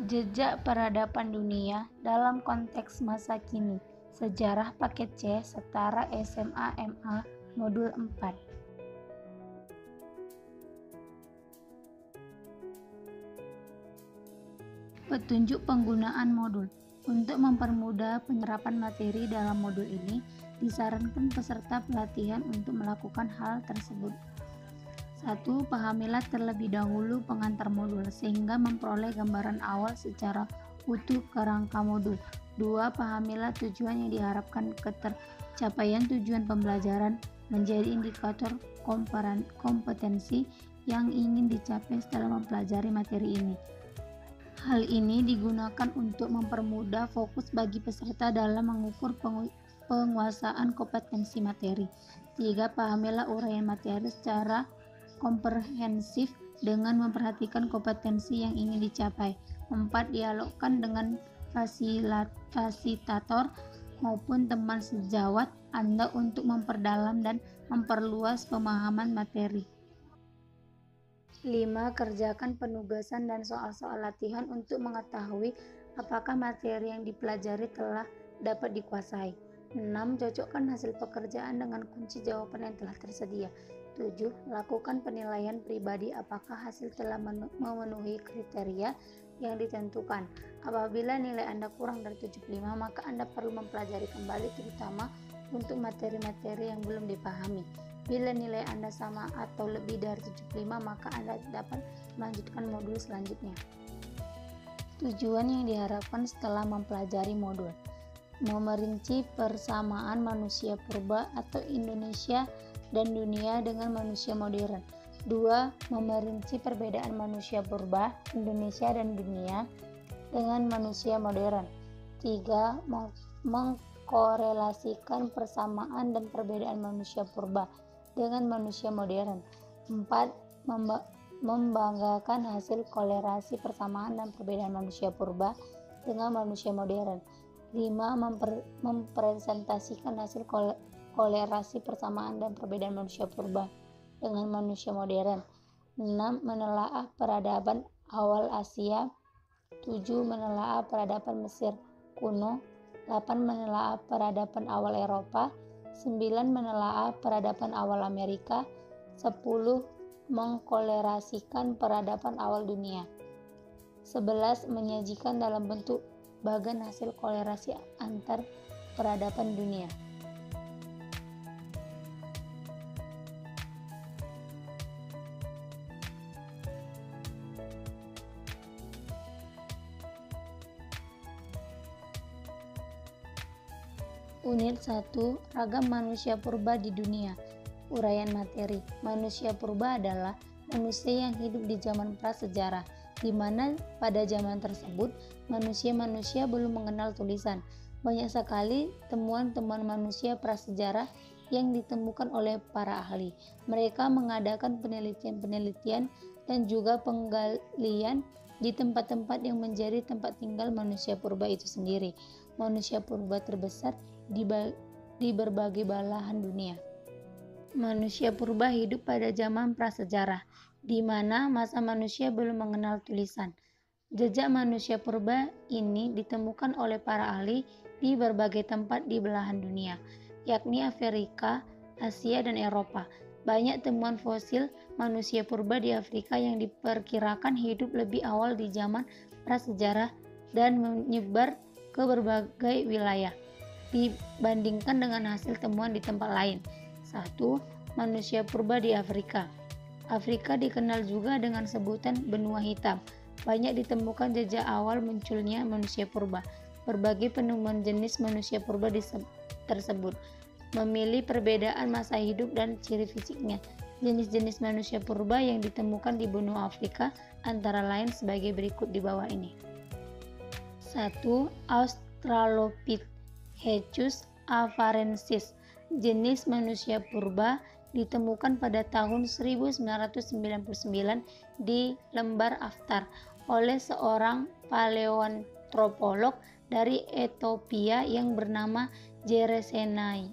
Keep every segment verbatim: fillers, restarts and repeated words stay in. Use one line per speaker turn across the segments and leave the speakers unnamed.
Jejak peradaban dunia dalam konteks masa kini. Sejarah paket C setara S M A M A Modul empat. Petunjuk penggunaan modul. Untuk mempermudah penyerapan materi dalam modul ini, disarankan peserta pelatihan untuk melakukan hal tersebut. Satu. Pahamilah terlebih dahulu pengantar modul sehingga memperoleh gambaran awal secara utuh kerangka modul. Dua. Pahamilah tujuan yang diharapkan ketercapaian tujuan pembelajaran menjadi indikator kompetensi yang ingin dicapai setelah mempelajari materi ini. Hal ini digunakan untuk mempermudah fokus bagi peserta dalam mengukur penguasaan kompetensi materi. Tiga. Pahamilah uraian materi secara komprehensif dengan memperhatikan kompetensi yang ingin dicapai. Empat. Dialogkan dengan fasilitator maupun teman sejawat Anda untuk memperdalam dan memperluas pemahaman materi. Lima. Kerjakan penugasan dan soal-soal latihan untuk mengetahui apakah materi yang dipelajari telah dapat dikuasai. Enam. Cocokkan hasil pekerjaan dengan kunci jawaban yang telah tersedia. Tujuh. Lakukan penilaian pribadi apakah hasil telah memenuhi kriteria yang ditentukan. Apabila nilai Anda kurang dari tujuh puluh lima, maka Anda perlu mempelajari kembali, terutama untuk materi-materi yang belum dipahami. Bila nilai Anda sama atau lebih dari tujuh puluh lima, maka Anda dapat melanjutkan modul selanjutnya. Tujuan yang diharapkan setelah mempelajari modul: memerinci persamaan manusia purba atau Indonesia dan dunia dengan manusia modern. Dua. Memerinci perbedaan manusia purba, Indonesia dan dunia dengan manusia modern. Tiga. Mengkorelasikan persamaan dan perbedaan manusia purba dengan manusia modern. Empat. Membanggakan hasil kolerasi persamaan dan perbedaan manusia purba dengan manusia modern. Lima. Memper, mempresentasikan hasil kolerasi persamaan dan perbedaan manusia purba dengan manusia modern. Enam. Menelaah peradaban awal Asia. Tujuh. Menelaah peradaban Mesir kuno. Delapan. Menelaah peradaban awal Eropa. Sembilan. Menelaah peradaban awal Amerika. Sepuluh. Mengkolerasikan peradaban awal dunia. Sebelas. Menyajikan dalam bentuk bagan hasil kolerasi antar peradaban dunia. Unit satu. Ragam manusia purba di dunia. Uraian materi. Manusia purba adalah manusia yang hidup di zaman prasejarah, di mana pada zaman tersebut manusia-manusia belum mengenal tulisan. Banyak sekali temuan-temuan manusia prasejarah yang ditemukan oleh para ahli. Mereka mengadakan penelitian-penelitian dan juga penggalian di tempat-tempat yang menjadi tempat tinggal manusia purba itu sendiri. Manusia purba terbesar di, di berbagai belahan dunia. Manusia purba hidup pada zaman prasejarah, di mana masa manusia belum mengenal tulisan. Jejak manusia purba ini ditemukan oleh para ahli di berbagai tempat di belahan dunia, yakni Afrika, Asia, dan Eropa. Banyak temuan fosil manusia purba di Afrika yang diperkirakan hidup lebih awal di zaman prasejarah dan menyebar ke berbagai wilayah dibandingkan dengan hasil temuan di tempat lain. Satu. Manusia purba di Afrika. Afrika dikenal juga dengan sebutan benua hitam. Banyak ditemukan jejak awal munculnya manusia purba. Berbagai penemuan jenis manusia purba tersebut memilih perbedaan masa hidup dan ciri fisiknya. Jenis-jenis manusia purba yang ditemukan di benua Afrika antara lain sebagai berikut di bawah ini. Satu. Australopithecus afarensis. Jenis manusia purba ditemukan pada tahun seribu sembilan ratus sembilan puluh sembilan di lembar Aftar oleh seorang paleoantropolog dari Ethiopia yang bernama Jeresenai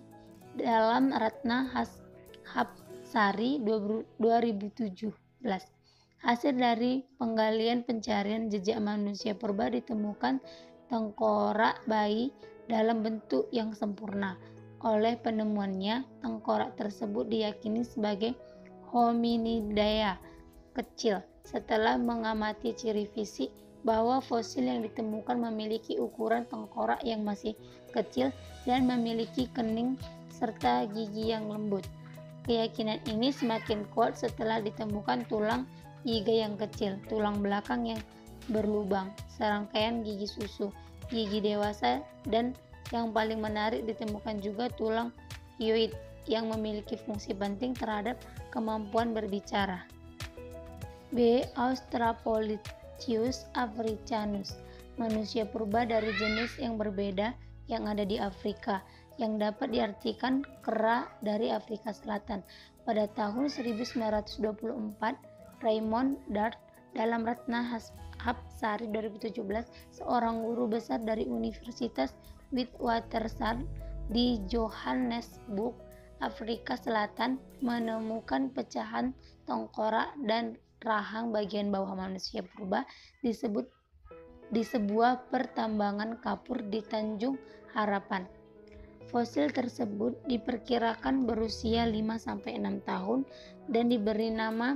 dalam Ratna Hapsari dua ribu tujuh belas. Hasil dari penggalian pencarian jejak manusia purba ditemukan tengkorak bayi dalam bentuk yang sempurna. Oleh penemuannya, tengkorak tersebut diyakini sebagai hominidea kecil. Setelah mengamati ciri fisik bahwa fosil yang ditemukan memiliki ukuran tengkorak yang masih kecil dan memiliki kening serta gigi yang lembut. Keyakinan ini semakin kuat setelah ditemukan tulang iga yang kecil, tulang belakang yang berlubang, serangkaian gigi susu, gigi dewasa, dan yang paling menarik ditemukan juga tulang hyoid yang memiliki fungsi penting terhadap kemampuan berbicara. B. Australopithecus africanus, manusia purba dari jenis yang berbeda yang ada di Afrika, yang dapat diartikan kera dari Afrika Selatan. Pada tahun seribu sembilan ratus dua puluh empat, Raymond Dart dalam Ratna Hapsari dua ribu tujuh belas, seorang guru besar dari Universitas Witwatersrand di Johannesburg, Afrika Selatan, menemukan pecahan tengkorak dan rahang bagian bawah manusia purba disebut di sebuah pertambangan kapur di Tanjung Harapan. Fosil tersebut diperkirakan berusia lima sampai enam tahun dan diberi nama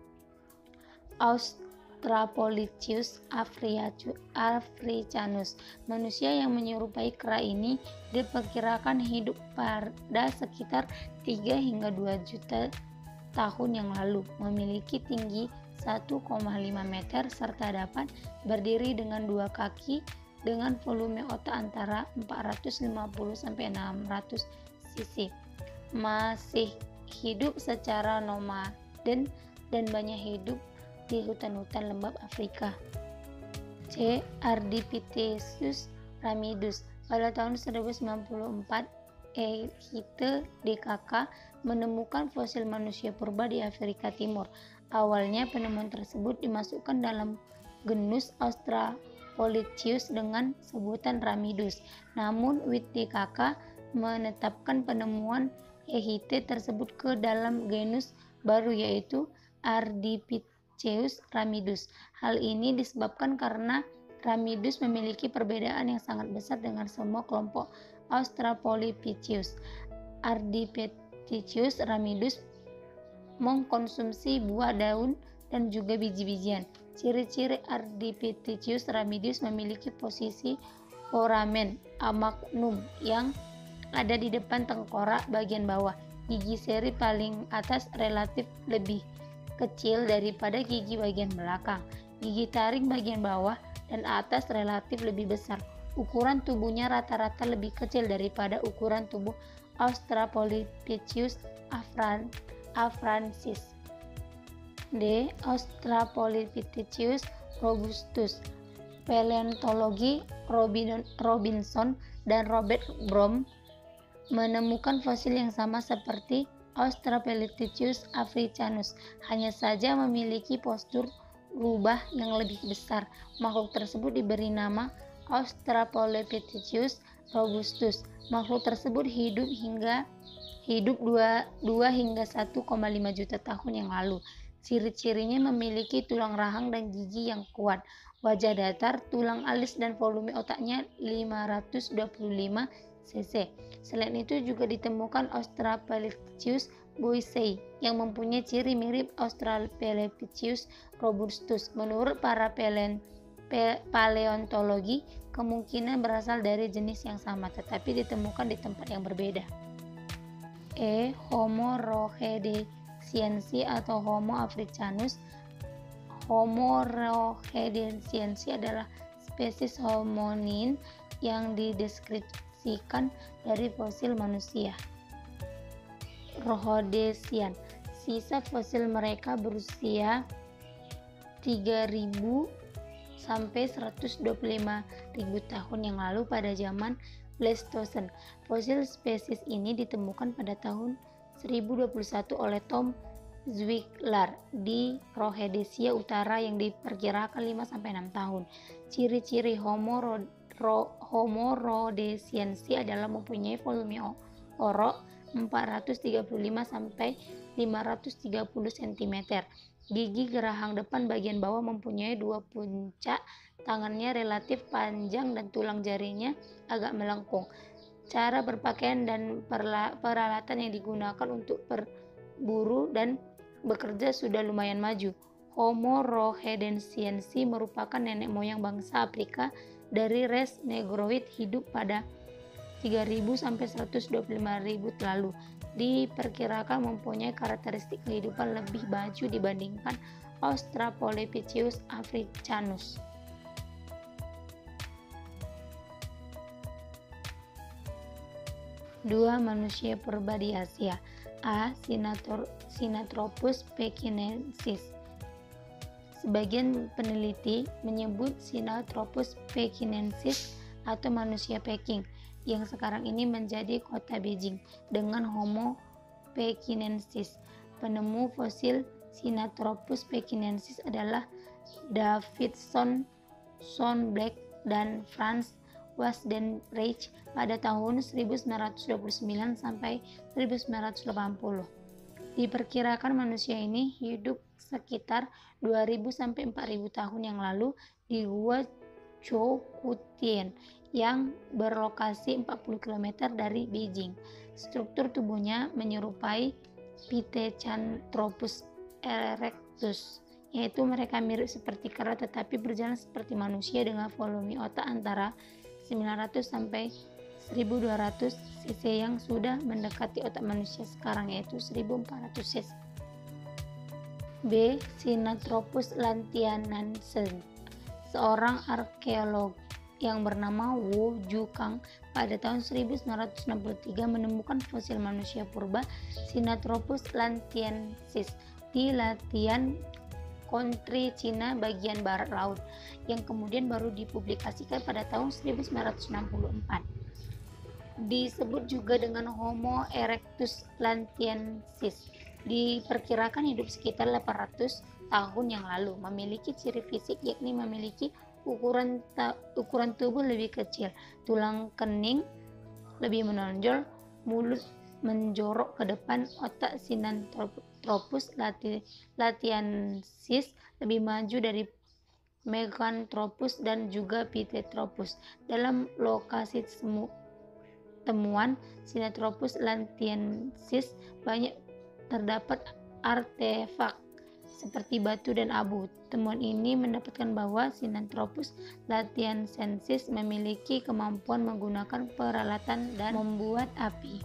Australopithecus africanus. Manusia yang menyerupai kera ini diperkirakan hidup pada sekitar tiga hingga dua juta tahun yang lalu, memiliki tinggi satu koma lima meter serta dapat berdiri dengan dua kaki dengan volume otak antara empat ratus lima puluh sampai enam ratus cc. Masih hidup secara nomaden dan banyak hidup di hutan-hutan lembab Afrika. C. Ardipithecus ramidus. Pada tahun seribu sembilan puluh empat, Ehite D K K menemukan fosil manusia purba di Afrika Timur. Awalnya penemuan tersebut dimasukkan dalam genus Australopithecus dengan sebutan Ramidus. Namun Wit D K K menetapkan penemuan Ehite tersebut ke dalam genus baru, yaitu Ardipithecus ramidus. Hal ini disebabkan karena Ramidus memiliki perbedaan yang sangat besar dengan semua kelompok Australopithecus. Ardipithecus ramidus mengkonsumsi buah, daun, dan juga biji-bijian. Ciri-ciri Ardipithecus ramidus memiliki posisi foramen magnum yang ada di depan tengkorak bagian bawah. Gigi seri paling atas relatif lebih kecil daripada gigi bagian belakang. Gigi taring bagian bawah dan atas relatif lebih besar. Ukuran tubuhnya rata-rata lebih kecil daripada ukuran tubuh Australopithecus afransis. D. Australopithecus robustus. Paleontologi Robinson dan Robert Broom menemukan fosil yang sama seperti Australopithecus africanus, hanya saja memiliki postur rubah yang lebih besar. Makhluk tersebut diberi nama Australopithecus robustus. Makhluk tersebut hidup hingga hidup dua hingga satu koma lima juta tahun yang lalu. Ciri-cirinya memiliki tulang rahang dan gigi yang kuat, wajah datar, tulang alis, dan volume otaknya lima ratus dua puluh lima cc. Selain itu juga ditemukan Australopithecus boisei yang mempunyai ciri mirip Australopithecus robustus. Menurut para paleontologi, kemungkinan berasal dari jenis yang sama tetapi ditemukan di tempat yang berbeda. E. Homo rhodesiensis atau Homo africanus. Homo rhodesiensis adalah spesies hominin yang dideskripsikan dari fosil manusia Rhodesian. Sisa fosil mereka berusia tiga ribu sampai seratus dua puluh lima ribu tahun yang lalu pada zaman Pleistocene. Fosil spesies ini ditemukan pada tahun seribu dua puluh satu oleh Tom Zwickler di Rhodesia Utara yang diperkirakan lima sampai enam tahun. Ciri-ciri Homo, ro, Homo rhodesiensis adalah mempunyai volume orok empat ratus tiga puluh lima sampai lima ratus tiga puluh sentimeter, Gigi geraham depan bagian bawah mempunyai dua puncak, tangannya relatif panjang dan tulang jarinya agak melengkung. Cara berpakaian dan peralatan yang digunakan untuk berburu dan bekerja sudah lumayan maju. Homo rhodensiensis merupakan nenek moyang bangsa Afrika dari ras Negroid, hidup pada tiga ribu sampai seratus dua puluh lima ribu lalu. Diperkirakan mempunyai karakteristik kehidupan lebih maju dibandingkan Australopithecus africanus. Dua manusia purba di Asia. A. Sinanthropus pekinensis. Sebagian peneliti menyebut Sinanthropus pekinensis atau manusia Peking yang sekarang ini menjadi kota Beijing dengan Homo pekinensis. Penemu fosil Sinanthropus pekinensis adalah Davidson Schonblack dan Franz Wasdenreich pada tahun seribu sembilan ratus dua puluh sembilan sampai seribu sembilan ratus delapan puluh. Diperkirakan manusia ini hidup sekitar dua ribu sampai empat ribu tahun yang lalu di Gua Choukoutien yang berlokasi empat puluh kilometer dari Beijing. Struktur tubuhnya menyerupai Pithecanthropus erectus, yaitu mereka mirip seperti kera tetapi berjalan seperti manusia dengan volume otak antara sembilan ratus sampai seribu dua ratus cc yang sudah mendekati otak manusia sekarang, yaitu seribu empat ratus cc. B. Sinanthropus lantianensis. Seorang arkeolog yang bernama Wu Zhukang pada tahun seribu sembilan ratus enam puluh tiga menemukan fosil manusia purba Sinanthropus lantiensis di Latian Country, Cina bagian barat laut, yang kemudian baru dipublikasikan pada tahun seribu sembilan ratus enam puluh empat. Disebut juga dengan Homo erectus lantiensis. Diperkirakan hidup sekitar delapan ratus tahun yang lalu, memiliki ciri fisik yakni memiliki ukuran ta- ukuran tubuh lebih kecil, tulang kening lebih menonjol, mulut menjorok ke depan. Otak Sinanthropus latiensis lebih maju dari Meganthropus dan juga Pithecanthropus. Dalam lokasi semu- temuan Sinanthropus latiensis banyak terdapat artefak seperti batu dan abu. Temuan ini mendapatkan bahwa Sinanthropus latiensis memiliki kemampuan menggunakan peralatan dan membuat api.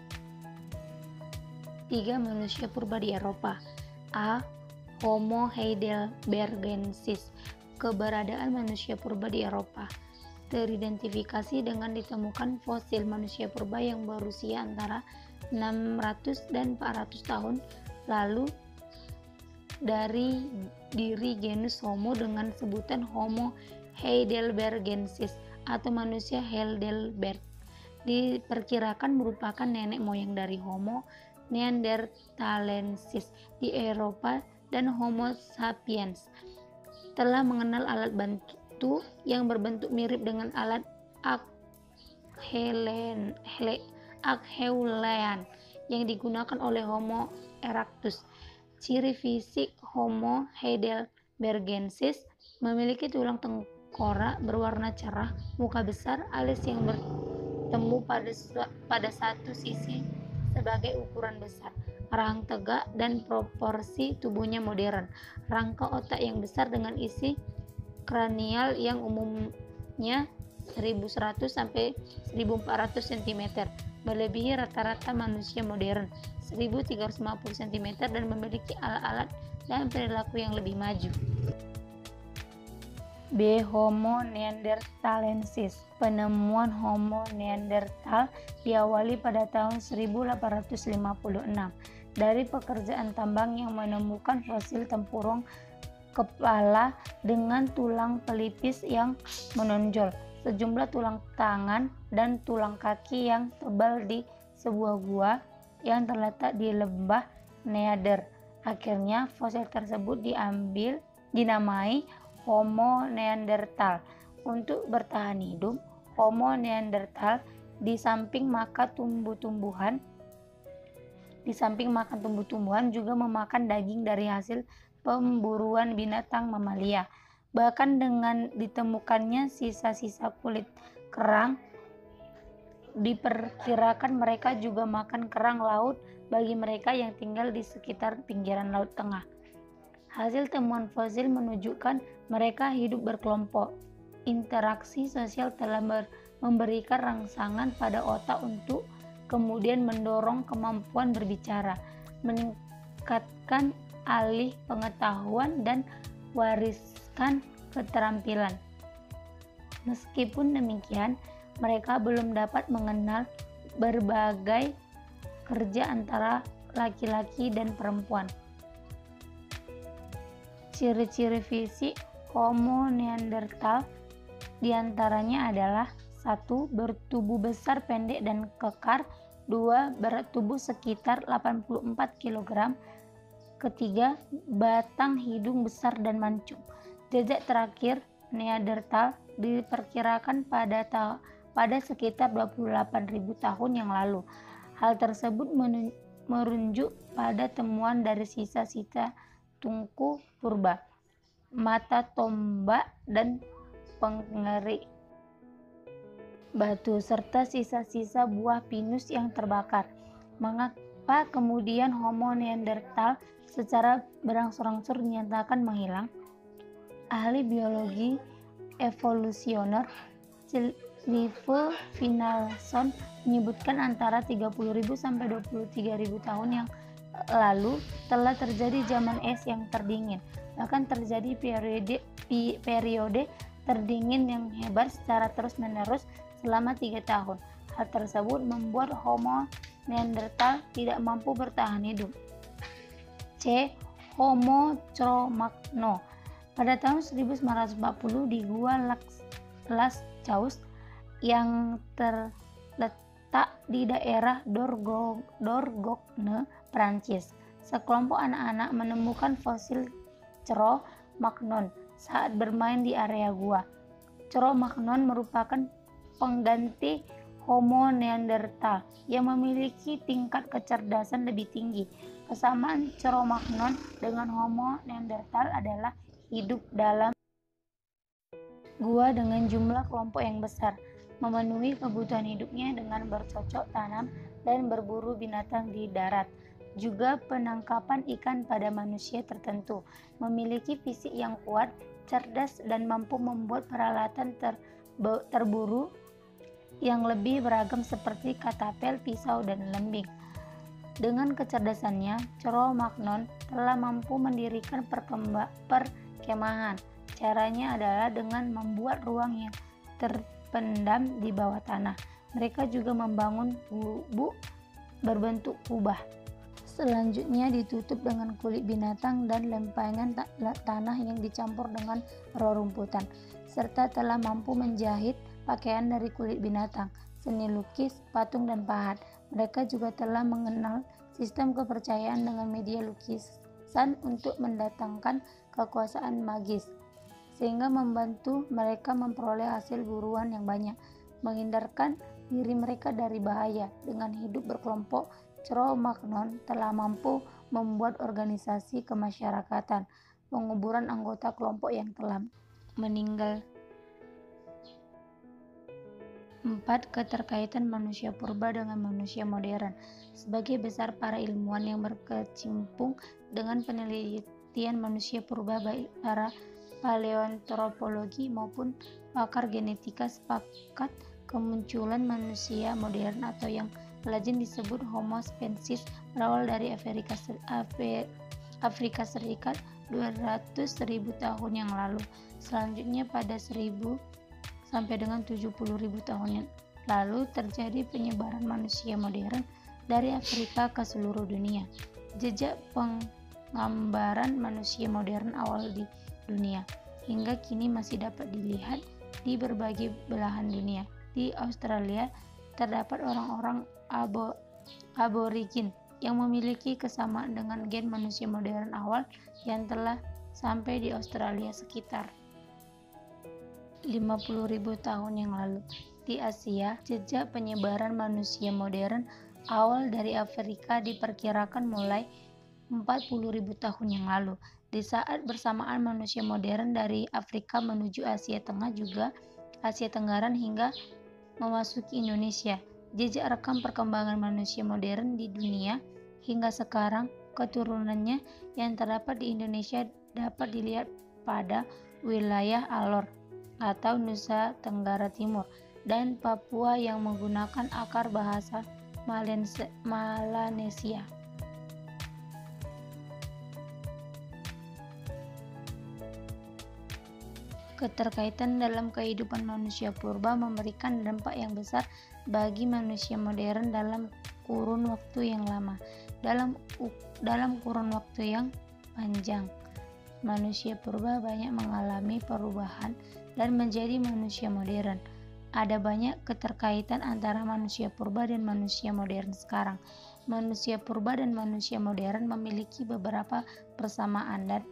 Tiga manusia purba di Eropa. A. Homo heidelbergensis. Keberadaan manusia purba di Eropa teridentifikasi dengan ditemukan fosil manusia purba yang berusia antara enam ratus dan empat ratus tahun lalu dari diri genus Homo dengan sebutan Homo heidelbergensis atau manusia Heidelberg. Diperkirakan merupakan nenek moyang dari Homo neanderthalensis di Eropa, dan Homo sapiens telah mengenal alat bantu yang berbentuk mirip dengan alat Acheulean yang digunakan oleh Homo erectus. Ciri fisik Homo heidelbergensis memiliki tulang tengkorak berwarna cerah, muka besar, alis yang bertemu pada, pada satu sisi sebagai ukuran besar, rahang tegak, dan proporsi tubuhnya modern. Rangka otak yang besar dengan isi kranial yang umumnya seribu seratus sampai seribu empat ratus sentimeter, melebihi rata-rata manusia modern seribu tiga ratus lima puluh sentimeter, dan memiliki alat-alat dan perilaku yang lebih maju. B. Homo neanderthalensis. Penemuan Homo neanderthal diawali pada tahun seribu delapan ratus lima puluh enam dari pekerjaan tambang yang menemukan fosil tempurung kepala dengan tulang pelipis yang menonjol, sejumlah tulang tangan dan tulang kaki yang tebal di sebuah gua yang terletak di lembah Neander. Akhirnya fosil tersebut diambil dinamai Homo neanderthal. Untuk bertahan hidup, Homo neanderthal di samping makan tumbuh-tumbuhan di samping makan tumbuh-tumbuhan juga memakan daging dari hasil pemburuan binatang mamalia. Bahkan dengan ditemukannya sisa-sisa kulit kerang, diperkirakan mereka juga makan kerang laut bagi mereka yang tinggal di sekitar pinggiran Laut Tengah. Hasil temuan fosil menunjukkan mereka hidup berkelompok. Interaksi sosial telah memberikan rangsangan pada otak untuk kemudian mendorong kemampuan berbicara, meningkatkan alih pengetahuan, dan wariskan keterampilan. Meskipun demikian, mereka belum dapat mengenal berbagai kerja antara laki-laki dan perempuan. Ciri-ciri fisik Homo neanderthal diantaranya adalah satu. Bertubuh besar, pendek, dan kekar. Dua. Berat tubuh sekitar delapan puluh empat kilogram. Ketiga, batang hidung besar dan mancung. Jejak terakhir Neanderthal diperkirakan pada ta- pada sekitar dua puluh delapan ribu tahun yang lalu. Hal tersebut merujuk pada temuan dari sisa-sisa tungku purba, mata tombak, dan pengerik batu, serta sisa-sisa buah pinus yang terbakar. Mengapa kemudian Homo neanderthal secara berangsur-angsur dinyatakan menghilang? Ahli biologi evolusioner Clive Finlayson menyebutkan antara tiga puluh ribu sampai dua puluh tiga ribu tahun yang lalu telah terjadi zaman es yang terdingin. Bahkan terjadi periode periode terdingin yang hebat secara terus-menerus selama tiga tahun. Hal tersebut membuat Homo neanderthal tidak mampu bertahan hidup. C. Homo cro-magnon. Pada tahun seribu sembilan ratus empat puluh di Gua Las Caus yang terletak di daerah Dordogne, Prancis, sekelompok anak-anak menemukan fosil Cro-Magnon saat bermain di area gua. Cro-Magnon merupakan pengganti Homo neanderthal yang memiliki tingkat kecerdasan lebih tinggi. Kesamaan Cro-Magnon dengan Homo neanderthal adalah hidup dalam gua dengan jumlah kelompok yang besar, memenuhi kebutuhan hidupnya dengan bercocok tanam dan berburu binatang di darat. Juga penangkapan ikan pada manusia tertentu, memiliki fisik yang kuat, cerdas, dan mampu membuat peralatan ter, terburu yang lebih beragam seperti katapel, pisau, dan lembing. Dengan kecerdasannya, Cro-Magnon telah mampu mendirikan perkemahan. Caranya adalah dengan membuat ruang yang terpendam di bawah tanah. Mereka juga membangun gubuk berbentuk kubah. Selanjutnya ditutup dengan kulit binatang dan lempengan tanah yang dicampur dengan rerumputan, serta telah mampu menjahit pakaian dari kulit binatang, seni lukis, patung, dan pahat. Mereka juga telah mengenal sistem kepercayaan dengan media lukisan untuk mendatangkan kekuasaan magis, sehingga membantu mereka memperoleh hasil buruan yang banyak, menghindarkan diri mereka dari bahaya. Dengan hidup berkelompok, Cro-Magnon telah mampu membuat organisasi kemasyarakatan, penguburan anggota kelompok yang telah meninggal. Empat. Keterkaitan manusia purba dengan manusia modern. Sebagai besar para ilmuwan yang berkecimpung dengan penelitian manusia purba, baik para paleoantropologi maupun pakar genetika sepakat kemunculan manusia modern atau yang lazim disebut Homo sapiens berawal dari Afrika, Afrika Serikat dua ratus ribu tahun yang lalu. Selanjutnya pada seribu sampai dengan tujuh puluh ribu tahun yang lalu terjadi penyebaran manusia modern dari Afrika ke seluruh dunia. Jejak penggambaran manusia modern awal di dunia hingga kini masih dapat dilihat di berbagai belahan dunia. Di Australia terdapat orang-orang abo, aborigin yang memiliki kesamaan dengan gen manusia modern awal yang telah sampai di Australia sekitar lima puluh ribu tahun yang lalu. Di Asia, jejak penyebaran manusia modern awal dari Afrika diperkirakan mulai empat puluh ribu tahun yang lalu. Di saat bersamaan manusia modern dari Afrika menuju Asia Tengah juga Asia Tenggara hingga memasuki Indonesia. Jejak rekam perkembangan manusia modern di dunia hingga sekarang, keturunannya yang terdapat di Indonesia dapat dilihat pada wilayah Alor atau Nusa Tenggara Timur dan Papua yang menggunakan akar bahasa Melanesia. Keterkaitan dalam kehidupan manusia purba memberikan dampak yang besar bagi manusia modern dalam kurun waktu yang lama. Dalam dalam kurun waktu yang panjang, manusia purba banyak mengalami perubahan dan menjadi manusia modern. Ada banyak keterkaitan antara manusia purba dan manusia modern sekarang. Manusia purba dan manusia modern memiliki beberapa persamaan dan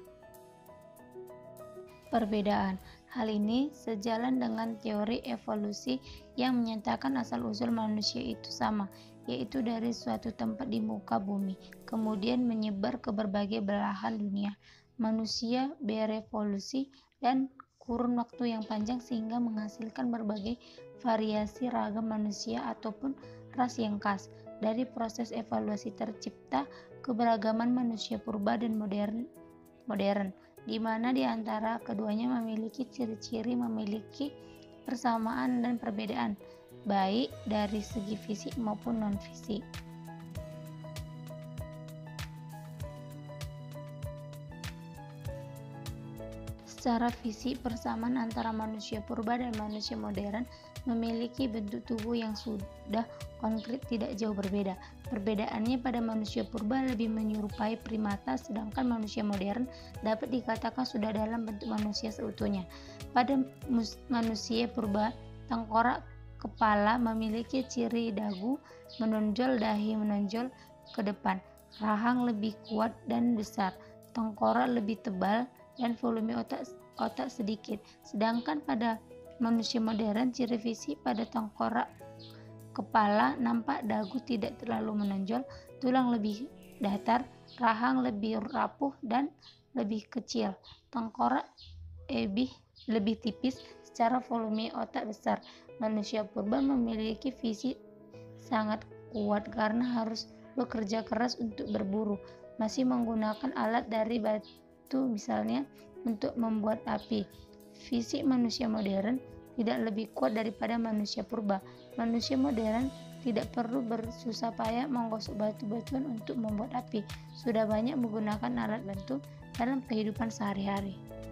perbedaan. Hal ini sejalan dengan teori evolusi yang menyatakan asal-usul manusia itu sama, yaitu dari suatu tempat di muka bumi, kemudian menyebar ke berbagai belahan dunia. Manusia berevolusi dan kurun waktu yang panjang sehingga menghasilkan berbagai variasi ragam manusia ataupun ras yang khas. Dari proses evolusi tercipta keberagaman manusia purba dan modern, modern di mana di antara keduanya memiliki ciri-ciri memiliki persamaan dan perbedaan, baik dari segi fisik maupun non-fisik. Secara fisik, persamaan antara manusia purba dan manusia modern memiliki bentuk tubuh yang sudah konkret tidak jauh berbeda. Perbedaannya pada manusia purba lebih menyerupai primata, sedangkan manusia modern dapat dikatakan sudah dalam bentuk manusia seutuhnya. Pada manusia purba, tengkorak kepala memiliki ciri dagu menonjol, dahi menonjol ke depan, rahang lebih kuat dan besar, tengkorak lebih tebal, dan volume otak otak sedikit. Sedangkan pada manusia modern, ciri fisik pada tengkorak kepala nampak dagu tidak terlalu menonjol, tulang lebih datar, rahang lebih rapuh dan lebih kecil, tengkorak lebih lebih tipis, secara volume otak besar. Manusia purba memiliki fisik sangat kuat karena harus bekerja keras untuk berburu, masih menggunakan alat dari batu misalnya untuk membuat api. Fisik manusia modern tidak lebih kuat daripada manusia purba. Manusia modern tidak perlu bersusah payah menggosok batu-batuan untuk membuat api, sudah banyak menggunakan alat bantu dalam kehidupan sehari-hari.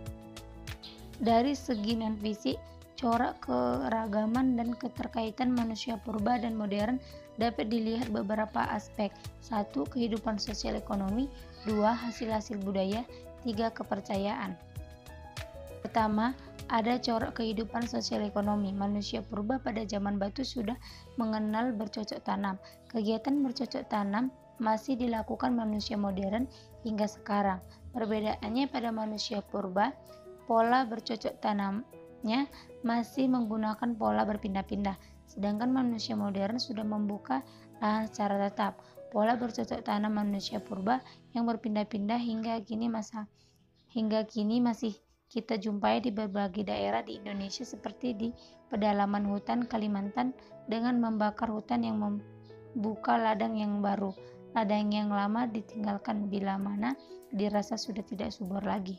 Dari segi non-fisik, corak keragaman dan keterkaitan manusia purba dan modern dapat dilihat beberapa aspek. Satu, kehidupan sosial ekonomi. Dua, hasil-hasil budaya. Tiga, kepercayaan. Pertama, ada corak kehidupan sosial ekonomi. Manusia purba pada zaman batu sudah mengenal bercocok tanam. Kegiatan bercocok tanam masih dilakukan manusia modern hingga sekarang. Perbedaannya pada manusia purba, pola bercocok tanamnya masih menggunakan pola berpindah-pindah, sedangkan manusia modern sudah membuka lahan secara tetap. Pola bercocok tanam manusia purba yang berpindah-pindah hingga kini masa hingga kini masih kita jumpai di berbagai daerah di Indonesia, seperti di pedalaman hutan Kalimantan dengan membakar hutan yang membuka ladang yang baru. Ladang yang lama ditinggalkan bila mana dirasa sudah tidak subur lagi.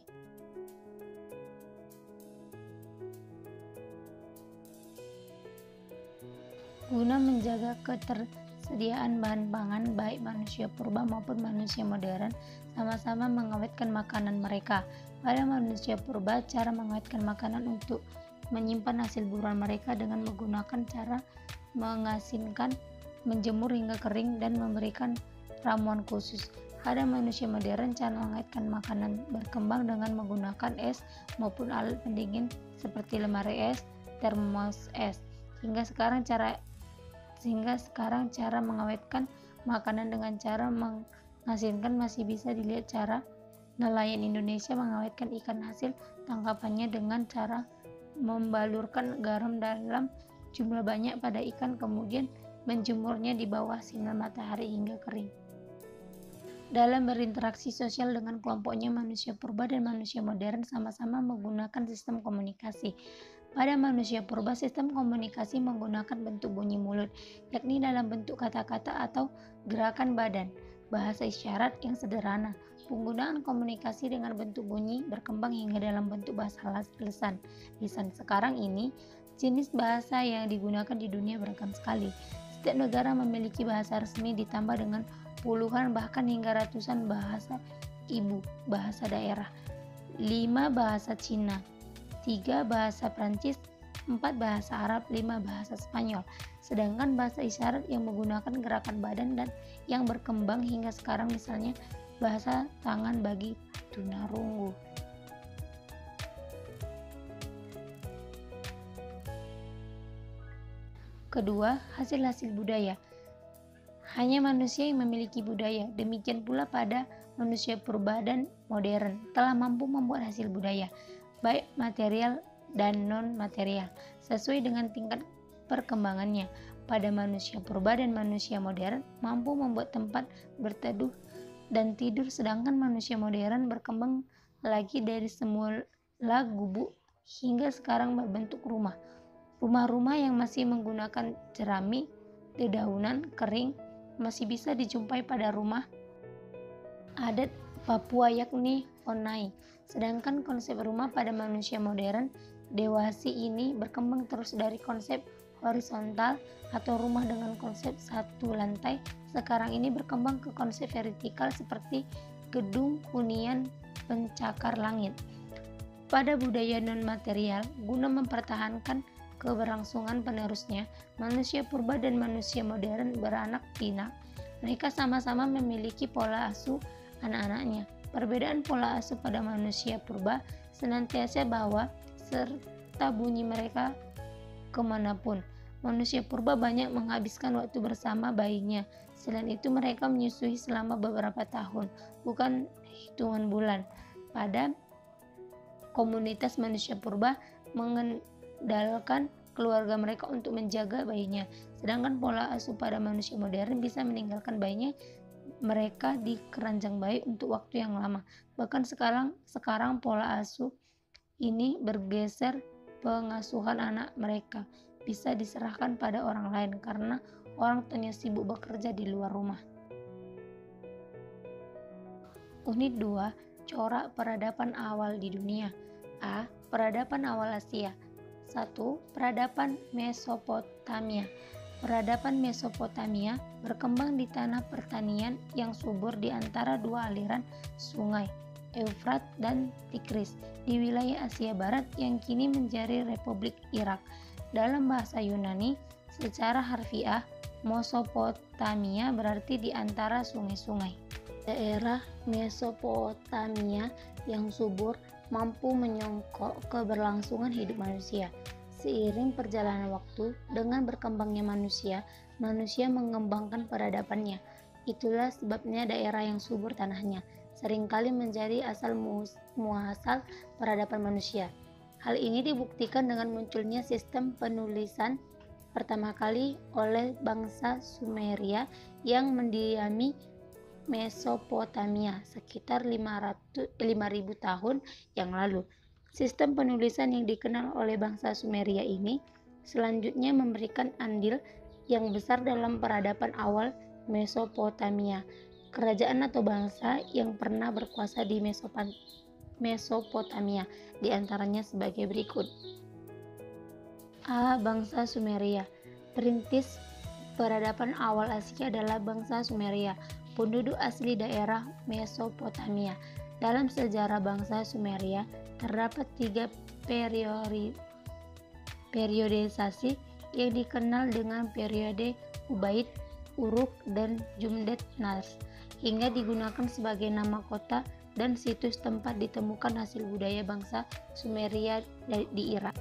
Guna menjaga ketersediaan bahan pangan, baik manusia purba maupun manusia modern sama-sama mengawetkan makanan mereka. Pada manusia purba, cara mengawetkan makanan untuk menyimpan hasil buruan mereka dengan menggunakan cara mengasinkan, menjemur hingga kering, dan memberikan ramuan khusus. Pada manusia modern, cara mengawetkan makanan berkembang dengan menggunakan es maupun alat pendingin seperti lemari es, termos es. Hingga sekarang cara sehingga sekarang cara mengawetkan makanan dengan cara mengasinkan masih bisa dilihat. Cara nelayan Indonesia mengawetkan ikan hasil tangkapannya dengan cara membalurkan garam dalam jumlah banyak pada ikan, kemudian menjemurnya di bawah sinar matahari hingga kering. Dalam berinteraksi sosial dengan kelompoknya, manusia purba dan manusia modern sama-sama menggunakan sistem komunikasi. Pada manusia purba, sistem komunikasi menggunakan bentuk bunyi mulut, yakni dalam bentuk kata-kata atau gerakan badan. Bahasa isyarat yang sederhana. Penggunaan komunikasi dengan bentuk bunyi berkembang hingga dalam bentuk bahasa lisan. Lisan sekarang ini, jenis bahasa yang digunakan di dunia beragam sekali. Setiap negara memiliki bahasa resmi ditambah dengan puluhan bahkan hingga ratusan bahasa ibu, bahasa daerah. lima bahasa Cina, tiga bahasa Prancis, empat bahasa Arab, lima bahasa Spanyol. Sedangkan bahasa isyarat yang menggunakan gerakan badan dan yang berkembang hingga sekarang misalnya bahasa tangan bagi tunarungu. Kedua, hasil-hasil budaya. Hanya manusia yang memiliki budaya, demikian pula pada manusia purba dan modern, telah mampu membuat hasil budaya, baik material dan non-material, sesuai dengan tingkat perkembangannya. Pada manusia purba dan manusia modern, mampu membuat tempat berteduh dan tidur, sedangkan manusia modern berkembang lagi dari semula gubuk hingga sekarang berbentuk rumah. Rumah-rumah yang masih menggunakan jerami, dedaunan kering, masih bisa dijumpai pada rumah adat Papua yakni Onai. Sedangkan konsep rumah pada manusia modern dewasi ini berkembang terus dari konsep horizontal atau rumah dengan konsep satu lantai, sekarang ini berkembang ke konsep vertikal seperti gedung hunian pencakar langit. Pada budaya non-material, guna mempertahankan keberlangsungan penerusnya, manusia purba dan manusia modern beranak pinak. Mereka sama-sama memiliki pola asuh anak-anaknya. Perbedaan pola asuh pada manusia purba senantiasa bawa serta bunyi mereka kemanapun. Manusia purba banyak menghabiskan waktu bersama bayinya. Selain itu mereka menyusui selama beberapa tahun, bukan hitungan bulan. Pada komunitas manusia purba mengandalkan keluarga mereka untuk menjaga bayinya, sedangkan pola asuh pada manusia modern bisa meninggalkan bayinya mereka di keranjang bayi untuk waktu yang lama. Bahkan sekarang sekarang pola asuh ini bergeser, pengasuhan anak mereka bisa diserahkan pada orang lain karena orang tuanya sibuk bekerja di luar rumah. Unit dua, corak peradaban awal di dunia. A. Peradaban awal Asia. satu. Peradaban Mesopotamia. Peradaban Mesopotamia berkembang di tanah pertanian yang subur di antara dua aliran sungai, Eufrat dan Tigris, di wilayah Asia Barat yang kini menjadi Republik Irak. Dalam bahasa Yunani, secara harfiah, Mesopotamia berarti di antara sungai-sungai. Daerah Mesopotamia yang subur mampu menyongkok keberlangsungan hidup manusia. Seiring perjalanan waktu, dengan berkembangnya manusia, manusia mengembangkan peradabannya. Itulah sebabnya daerah yang subur tanahnya seringkali menjadi asal muasal peradaban manusia. Hal ini dibuktikan dengan munculnya sistem penulisan pertama kali oleh bangsa Sumeria yang mendiami Mesopotamia sekitar lima ribu tahun yang lalu. Sistem penulisan yang dikenal oleh bangsa Sumeria ini selanjutnya memberikan andil yang besar dalam peradaban awal Mesopotamia. Kerajaan atau bangsa yang pernah berkuasa di Mesopotamia, di antaranya sebagai berikut. A. Bangsa Sumeria. Perintis peradaban awal Asia adalah bangsa Sumeria, penduduk asli daerah Mesopotamia. Dalam sejarah bangsa Sumeria terdapat tiga periode periodisasi yang dikenal dengan periode Ubaid, Uruk, dan Jumdet Nals, hingga digunakan sebagai nama kota dan situs tempat ditemukan hasil budaya bangsa Sumeria di Irak.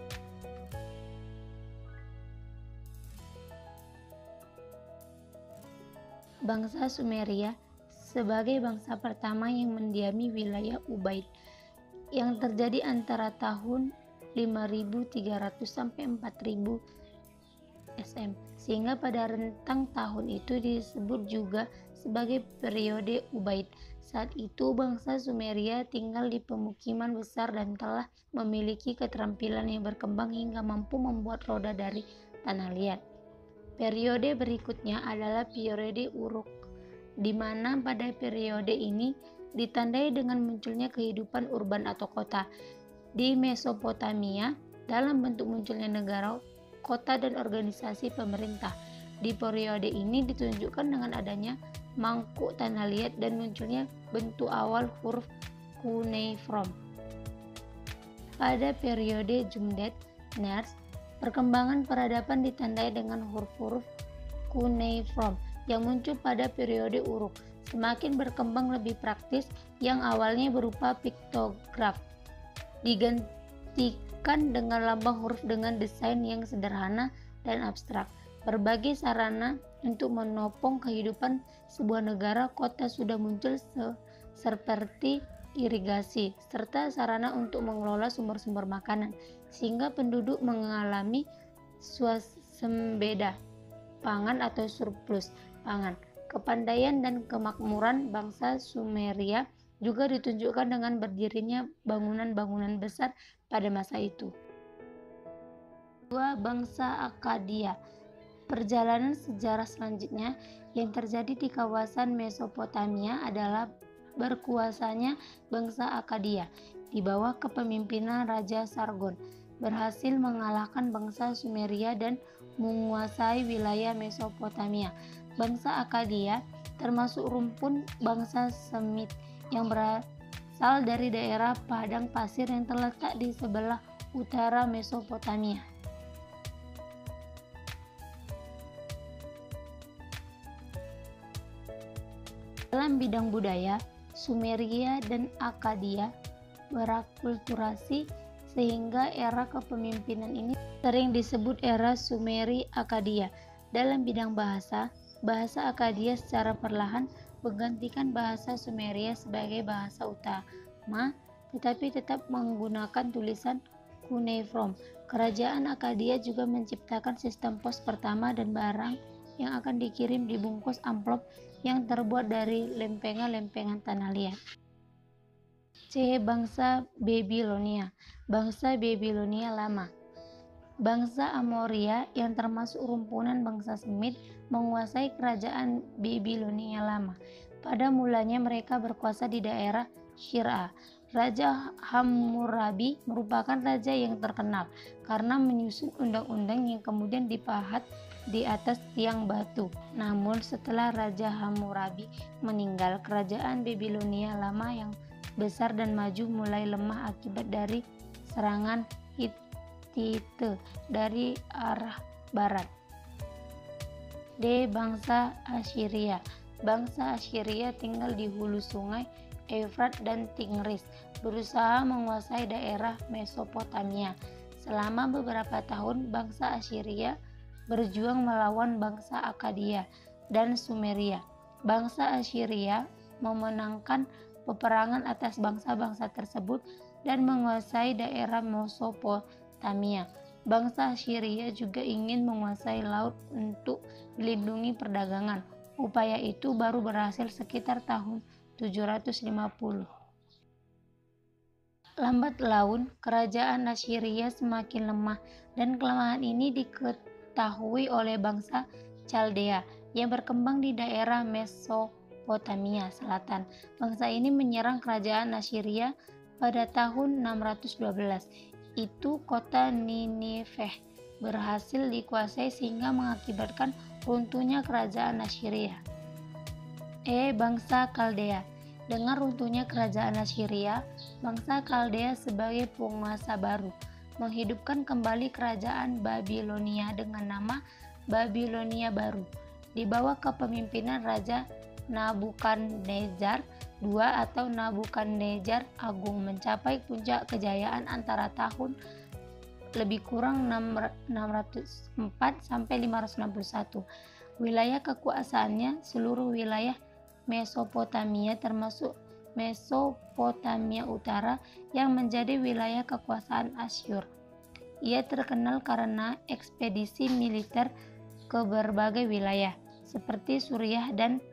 Bangsa Sumeria sebagai bangsa pertama yang mendiami wilayah Ubaid yang terjadi antara tahun lima ribu tiga ratus sampai empat ribu S M, sehingga pada rentang tahun itu disebut juga sebagai periode Ubaid. Saat itu bangsa Sumeria tinggal di pemukiman besar dan telah memiliki keterampilan yang berkembang hingga mampu membuat roda dari tanah liat. Periode berikutnya adalah periode Uruk, di mana pada periode ini ditandai dengan munculnya kehidupan urban atau kota di Mesopotamia dalam bentuk munculnya negara, kota, dan organisasi pemerintah. Di periode ini ditunjukkan dengan adanya mangkuk tanah liat dan munculnya bentuk awal huruf cuneiform. Pada periode Jumdet Ners, perkembangan peradaban ditandai dengan huruf-huruf cuneiform yang muncul pada periode Uruk, semakin berkembang lebih praktis yang awalnya berupa piktograf, digantikan dengan lambang huruf dengan desain yang sederhana dan abstrak. Berbagai sarana untuk menopang kehidupan sebuah negara kota sudah muncul se seperti irigasi, serta sarana untuk mengelola sumber-sumber makanan, sehingga penduduk mengalami swasembada pangan atau surplus pangan. Kepandaian dan kemakmuran bangsa Sumeria juga ditunjukkan dengan berdirinya bangunan-bangunan besar pada masa itu. Dua, bangsa Akkadia. Perjalanan sejarah selanjutnya yang terjadi di kawasan Mesopotamia adalah berkuasanya bangsa Akkadia di bawah kepemimpinan Raja Sargon, berhasil mengalahkan bangsa Sumeria dan menguasai wilayah Mesopotamia. Bangsa Akkadia termasuk rumpun bangsa Semit yang berasal dari daerah padang pasir yang terletak di sebelah utara Mesopotamia. Dalam bidang budaya, Sumeria dan Akkadia berakulturasi sehingga era kepemimpinan ini sering disebut era Sumeri Akkadia. Dalam bidang bahasa, bahasa Akkadia secara perlahan menggantikan bahasa Sumeria sebagai bahasa utama, tetapi tetap menggunakan tulisan cuneiform. Kerajaan Akkadia juga menciptakan sistem pos pertama dan barang yang akan dikirim dibungkus amplop yang terbuat dari lempengan-lempengan tanah liat. C. Bangsa Babilonia. Bangsa Babilonia lama. Bangsa Amoria yang termasuk rumpunan bangsa Semit menguasai kerajaan Babilonia lama. Pada mulanya mereka berkuasa di daerah Syir'a. Raja Hammurabi merupakan raja yang terkenal karena menyusun undang-undang yang kemudian dipahat di atas tiang batu. Namun setelah Raja Hammurabi meninggal, kerajaan Babilonia lama yang besar dan maju mulai lemah akibat dari serangan Hittite dari arah barat. D. Bangsa Assyria. Bangsa Assyria tinggal di hulu sungai Efrat dan Tigris, berusaha menguasai daerah Mesopotamia. Selama beberapa tahun, bangsa Assyria berjuang melawan bangsa Akkadia dan Sumeria. Bangsa Assyria memenangkan peperangan atas bangsa-bangsa tersebut dan menguasai daerah Mesopotamia. Bangsa Assyria juga ingin menguasai laut untuk melindungi perdagangan. Upaya itu baru berhasil sekitar tahun tujuh ratus lima puluh. Lambat laun, kerajaan Assyria semakin lemah dan kelemahan ini diketahui oleh bangsa Chaldea yang berkembang di daerah Mesopotamia Selatan. Bangsa ini menyerang kerajaan Assyria pada tahun enam ratus dua belas. Itu kota Nineveh berhasil dikuasai sehingga mengakibatkan runtuhnya kerajaan Assyria. E. Bangsa Kaldea. Dengan runtuhnya kerajaan Assyria, bangsa Kaldea sebagai penguasa baru menghidupkan kembali kerajaan Babilonia dengan nama Babilonia Baru di bawah kepemimpinan Raja Nabukadnezar kedua atau Nabukadnezar Agung, mencapai puncak kejayaan antara tahun lebih kurang enam ratus empat sampai lima ratus enam puluh satu. Wilayah kekuasaannya seluruh wilayah Mesopotamia termasuk Mesopotamia Utara yang menjadi wilayah kekuasaan Asyur. Ia terkenal karena ekspedisi militer ke berbagai wilayah seperti Suriah dan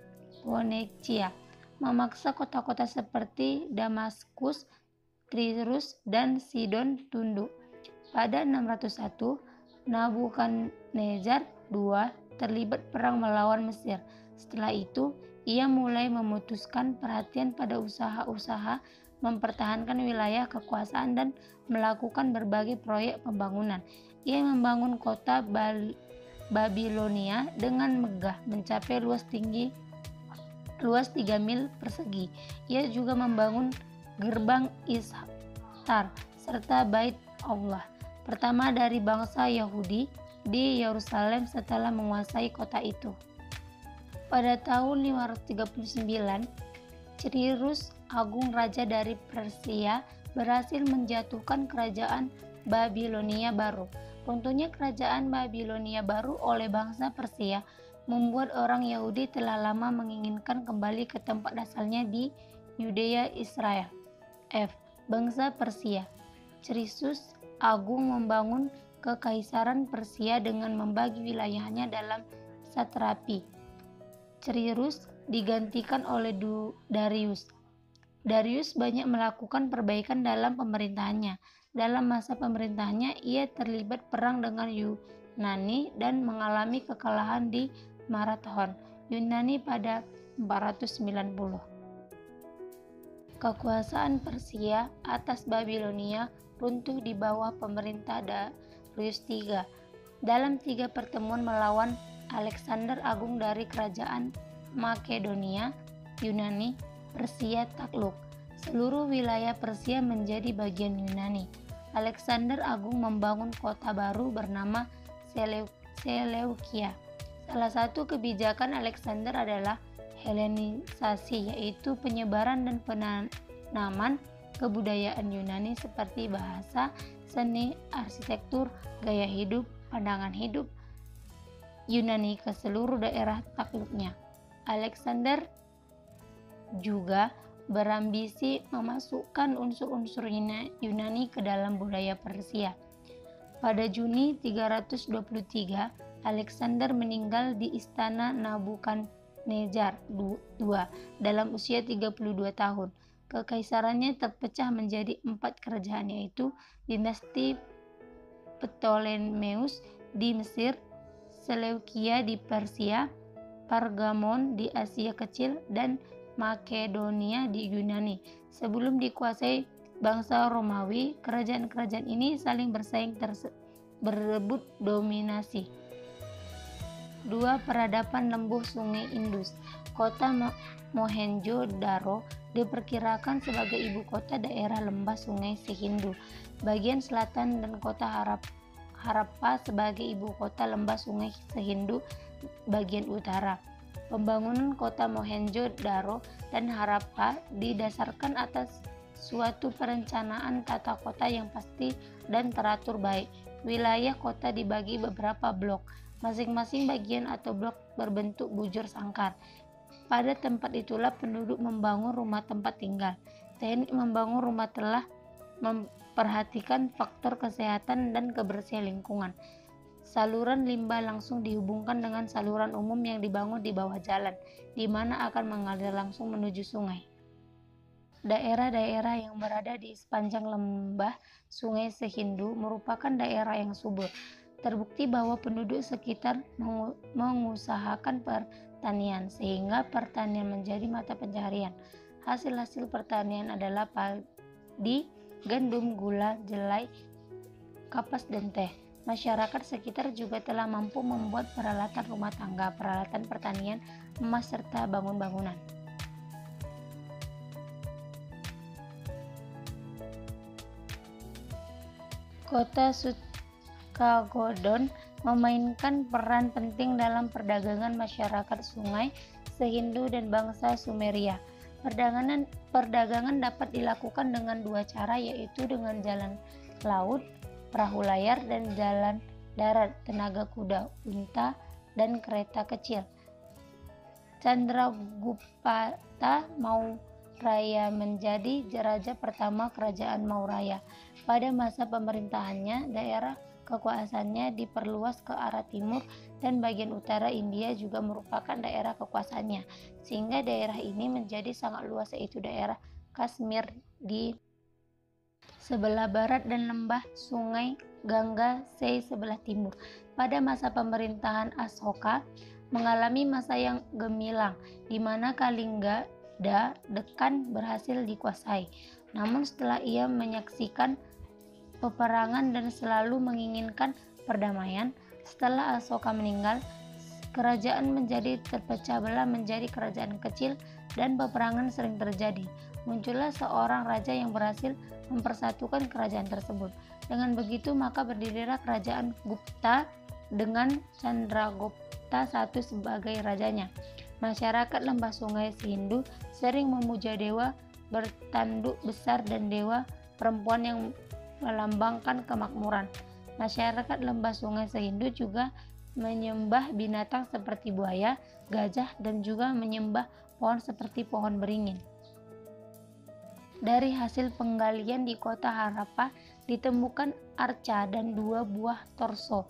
Phoenicia, memaksa kota-kota seperti Damaskus, Tirus, dan Sidon tunduk. Pada enam ratus satu, Nabukadnezar kedua terlibat perang melawan Mesir. Setelah itu, ia mulai memutuskan perhatian pada usaha-usaha mempertahankan wilayah kekuasaan dan melakukan berbagai proyek pembangunan. Ia membangun kota Bal- Babilonia dengan megah, mencapai luas tinggi luas tiga mil persegi. Ia juga membangun gerbang Ishtar serta Bait Allah pertama dari bangsa Yahudi di Yerusalem setelah menguasai kota itu. Pada tahun lima ratus tiga puluh sembilan, Cyrus Agung, raja dari Persia, berhasil menjatuhkan kerajaan Babilonia baru. Runtuhnya kerajaan Babilonia baru oleh bangsa Persia membuat orang Yahudi telah lama menginginkan kembali ke tempat asalnya di Yudea Israel. F. Bangsa Persia. Cyrus Agung membangun kekaisaran Persia dengan membagi wilayahnya dalam satrapi. Cyrus digantikan oleh Darius. Darius banyak melakukan perbaikan dalam pemerintahannya. Dalam masa pemerintahannya, ia terlibat perang dengan Yunani dan mengalami kekalahan di Marathon, Yunani pada empat ratus sembilan puluh. Kekuasaan Persia atas Babilonia runtuh di bawah pemerintah Darius ketiga. Dalam tiga pertemuan melawan Alexander Agung dari kerajaan Makedonia, Yunani, Persia takluk. Seluruh wilayah Persia menjadi bagian Yunani. Alexander Agung membangun kota baru bernama Seleukia. Salah satu kebijakan Alexander adalah Helenisasi, yaitu penyebaran dan penanaman kebudayaan Yunani seperti bahasa, seni, arsitektur, gaya hidup, pandangan hidup Yunani ke seluruh daerah takluknya. Alexander juga berambisi memasukkan unsur-unsur Yunani ke dalam budaya Persia. Pada Juni tiga ratus dua puluh tiga, Alexander meninggal di istana Nabukadnezar kedua dalam usia tiga puluh dua tahun. Kekaisarannya terpecah menjadi empat kerajaan, yaitu dinasti Ptolemeus di Mesir, Seleukia di Persia, Pergamon di Asia Kecil, dan Makedonia di Yunani. Sebelum dikuasai bangsa Romawi, kerajaan-kerajaan ini saling bersaing terse- berebut dominasi. Dua. Peradaban lembuh Sungai Indus. Kota Mohenjo-daro diperkirakan sebagai ibu kota daerah lembah Sungai Sehindu bagian selatan dan kota Harap Harappa sebagai ibu kota lembah Sungai Sehindu bagian utara. Pembangunan kota Mohenjo-daro dan Harappa didasarkan atas suatu perencanaan tata kota yang pasti dan teratur baik. Wilayah kota dibagi beberapa blok, masing-masing bagian atau blok berbentuk bujur sangkar. Pada tempat itulah penduduk membangun rumah tempat tinggal. Teknik membangun rumah telah memperhatikan faktor kesehatan dan kebersihan lingkungan. Saluran limbah langsung dihubungkan dengan saluran umum yang dibangun di bawah jalan, di mana akan mengalir langsung menuju sungai. Daerah-daerah yang berada di sepanjang lembah Sungai Sehindu merupakan daerah yang subur. Terbukti bahwa penduduk sekitar mengusahakan pertanian, sehingga pertanian menjadi mata pencaharian. Hasil-hasil pertanian adalah padi, gandum, gula, jelai, kapas, dan teh. Masyarakat sekitar juga telah mampu membuat peralatan rumah tangga, peralatan pertanian, emas, serta bangun-bangunan. Kota Sutkagodon memainkan peran penting dalam perdagangan masyarakat Sungai Sehindu dan bangsa Sumeria. Perdagangan, perdagangan dapat dilakukan dengan dua cara, yaitu dengan jalan laut, perahu layar, dan jalan darat, tenaga kuda, unta, dan kereta kecil. Chandragupta Maurya menjadi raja pertama kerajaan Maurya. Pada masa pemerintahannya, daerah kekuasaannya diperluas ke arah timur dan bagian utara India juga merupakan daerah kekuasaannya, sehingga daerah ini menjadi sangat luas, yaitu daerah Kashmir di sebelah barat dan lembah sungai Ganga Se sebelah timur. Pada masa pemerintahan Ashoka mengalami masa yang gemilang, di mana Kalinga dan Dekkan berhasil dikuasai. Namun setelah ia menyaksikan peperangan dan selalu menginginkan perdamaian, setelah Ashoka meninggal, kerajaan menjadi terpecah belah menjadi kerajaan kecil dan peperangan sering terjadi. Muncullah seorang raja yang berhasil mempersatukan kerajaan tersebut. Dengan begitu maka berdirilah kerajaan Gupta dengan Chandragupta I sebagai rajanya. Masyarakat lembah sungai Sindhu sering memuja dewa bertanduk besar dan dewa perempuan yang melambangkan kemakmuran. Masyarakat lembah sungai Sindhu juga menyembah binatang seperti buaya, gajah, dan juga menyembah pohon seperti pohon beringin. Dari hasil penggalian di kota Harappa ditemukan arca dan dua buah torso.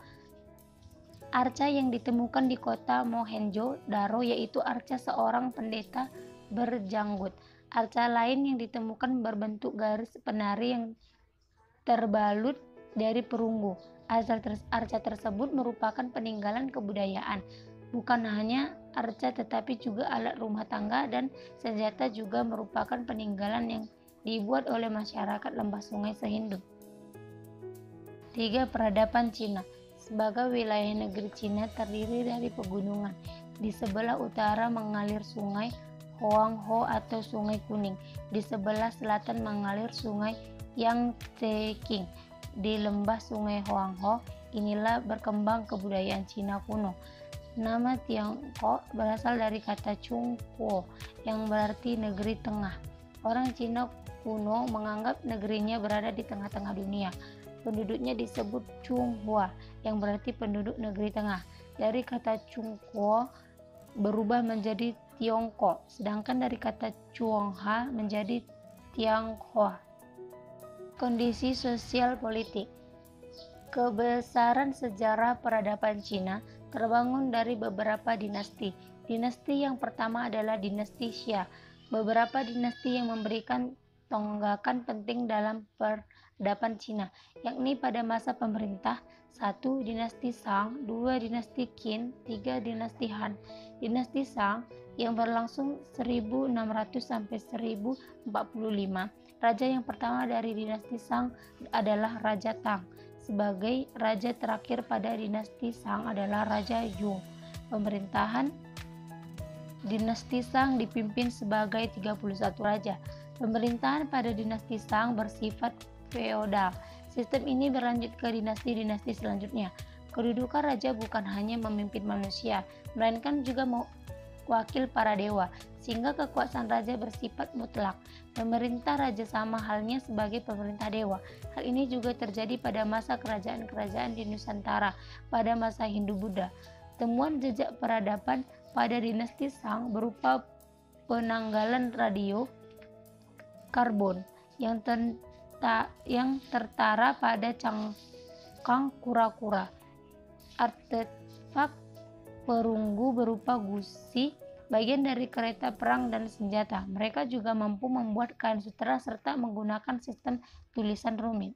Arca yang ditemukan di kota Mohenjo-daro yaitu arca seorang pendeta berjanggut. Arca lain yang ditemukan berbentuk garis penari yang terbalut dari perunggu. Arca, ter arca tersebut merupakan peninggalan kebudayaan. Bukan hanya arca tetapi juga alat rumah tangga dan senjata juga merupakan peninggalan yang dibuat oleh masyarakat lembah sungai Sindhu. tiga. Peradaban Cina. Sebagai wilayah negeri Cina terdiri dari pegunungan. Di sebelah utara mengalir sungai Huanghe atau Sungai Kuning. Di sebelah selatan mengalir sungai Yangtze King. Di lembah sungai Huanghe inilah berkembang kebudayaan Cina kuno. Nama Tiongkok berasal dari kata Chungguo yang berarti negeri tengah. Orang Cina kuno menganggap negerinya berada di tengah-tengah dunia. Penduduknya disebut Chunghua yang berarti penduduk negeri tengah. Dari kata Chungguo berubah menjadi Tiongkok, sedangkan dari kata Chuangha menjadi Tianghua. Kondisi sosial politik. Kebesaran sejarah peradaban Cina terbangun dari beberapa dinasti. Dinasti yang pertama adalah dinasti Xia. Beberapa dinasti yang memberikan tonggakan penting dalam peradaban Cina, yakni pada masa pemerintah satu. Dinasti Shang, dua. Dinasti Qin, tiga. Dinasti Han. Dinasti Shang yang berlangsung seribu enam ratus sampai seribu empat puluh lima. Raja yang pertama dari dinasti Shang adalah Raja Tang. Sebagai raja terakhir pada dinasti Shang adalah Raja Zhou. Pemerintahan dinasti Shang dipimpin sebagai tiga puluh satu raja. Pemerintahan pada dinasti Shang bersifat feodal. Sistem ini berlanjut ke dinasti-dinasti selanjutnya. Kedudukan raja bukan hanya memimpin manusia, melainkan juga mewakil para dewa, sehingga kekuasaan raja bersifat mutlak. Pemerintah raja sama halnya sebagai pemerintah dewa. Hal ini juga terjadi pada masa kerajaan-kerajaan di Nusantara pada masa Hindu-Buddha. Temuan jejak peradaban pada dinasti Shang berupa penanggalan radio karbon yang, tenta, yang tertara pada cangkang kura-kura, artefak perunggu berupa gusi, bagian dari kereta perang dan senjata. Mereka juga mampu membuat kain sutera serta menggunakan sistem tulisan rumit.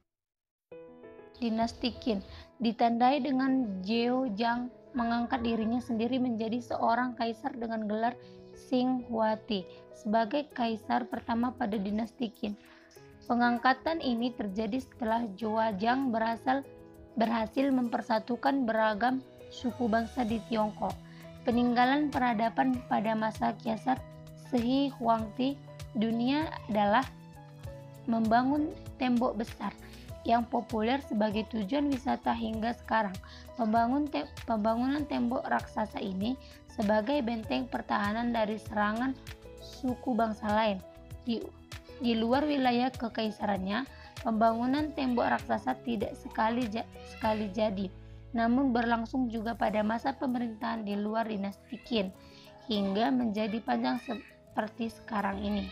Dinasti Qin ditandai dengan Zhou Zhang mengangkat dirinya sendiri menjadi seorang kaisar dengan gelar Xinghuati sebagai kaisar pertama pada dinasti Qin. Pengangkatan ini terjadi setelah Zhou Zhang berhasil, berhasil mempersatukan beragam suku bangsa di Tiongkok. Peninggalan peradaban pada masa Kaisar Shi Huangdi dunia adalah membangun tembok besar yang populer sebagai tujuan wisata hingga sekarang. Pembangun te pembangunan tembok raksasa ini sebagai benteng pertahanan dari serangan suku bangsa lain. Di, di luar wilayah kekaisarannya, pembangunan tembok raksasa tidak sekali, ja, sekali jadi, namun berlangsung juga pada masa pemerintahan di luar dinasti Qin, hingga menjadi panjang seperti sekarang ini.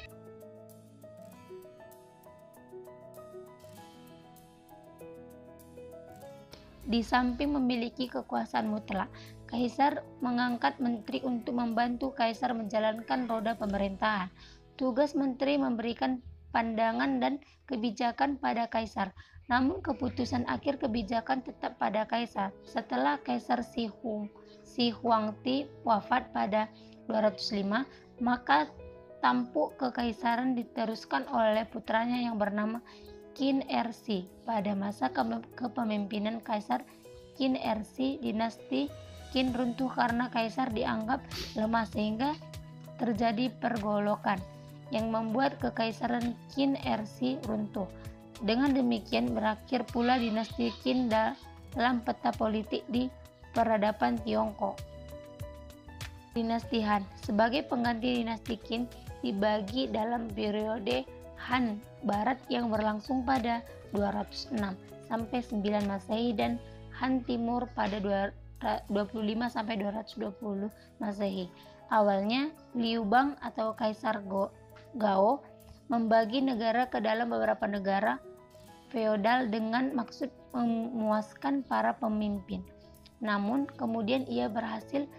Di samping memiliki kekuasaan mutlak, kaisar mengangkat menteri untuk membantu kaisar menjalankan roda pemerintahan. Tugas menteri memberikan pandangan dan kebijakan pada kaisar, namun keputusan akhir kebijakan tetap pada kaisar. Setelah Kaisar Shi Hung, Shi Huangti wafat pada dua ratus lima, maka tampuk kekaisaran diteruskan oleh putranya yang bernama Qin Ershi. Pada masa kepemimpinan Kaisar Qin Ershi, dinasti Qin runtuh karena kaisar dianggap lemah sehingga terjadi pergolakan yang membuat kekaisaran Qin Ershi runtuh. Dengan demikian berakhir pula dinasti Qin dalam peta politik di peradaban Tiongkok. Dinasti Han sebagai pengganti dinasti Qin dibagi dalam periode Han Barat yang berlangsung pada dua ratus enam sampai sembilan Masehi dan Han Timur pada dua puluh lima sampai dua ratus dua puluh Masehi. Awalnya Liu Bang atau Kaisar Gao membagi negara ke dalam beberapa negara feodal dengan maksud memuaskan para pemimpin. Namun kemudian ia berhasil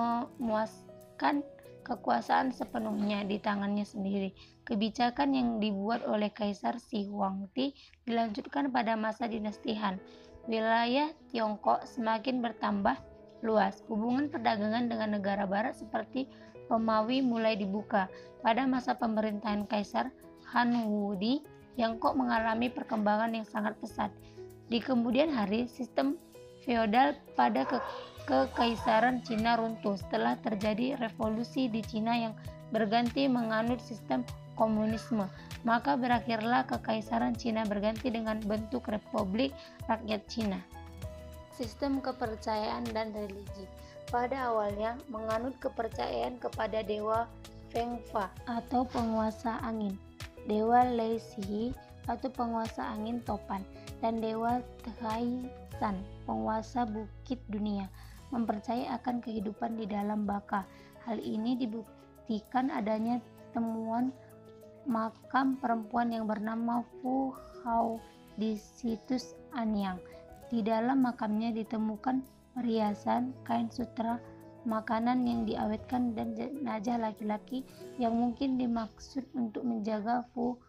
memuaskan kekuasaan sepenuhnya di tangannya sendiri. Kebijakan yang dibuat oleh Kaisar Shi Huangti dilanjutkan pada masa dinasti Han. Wilayah Tiongkok semakin bertambah luas. Hubungan perdagangan dengan negara barat seperti Romawi mulai dibuka. Pada masa pemerintahan Kaisar Han Wudi, Tiongkok mengalami perkembangan yang sangat pesat. Di kemudian hari, sistem feodal pada ke kekaisaran Cina runtuh setelah terjadi revolusi di Cina yang berganti menganut sistem komunisme. Maka berakhirlah kekaisaran Cina berganti dengan bentuk Republik Rakyat Cina. Sistem kepercayaan dan religi pada awalnya menganut kepercayaan kepada dewa Feng Fa atau penguasa angin, dewa Lei Shi atau penguasa angin topan, dan dewa Tai San, penguasa bukit dunia. Mempercayai akan kehidupan di dalam baka. Hal ini dibuktikan adanya temuan makam perempuan yang bernama Fu Hao di situs Anyang. Di dalam makamnya ditemukan perhiasan, kain sutra, makanan yang diawetkan, dan jenazah laki-laki yang mungkin dimaksud untuk menjaga Fu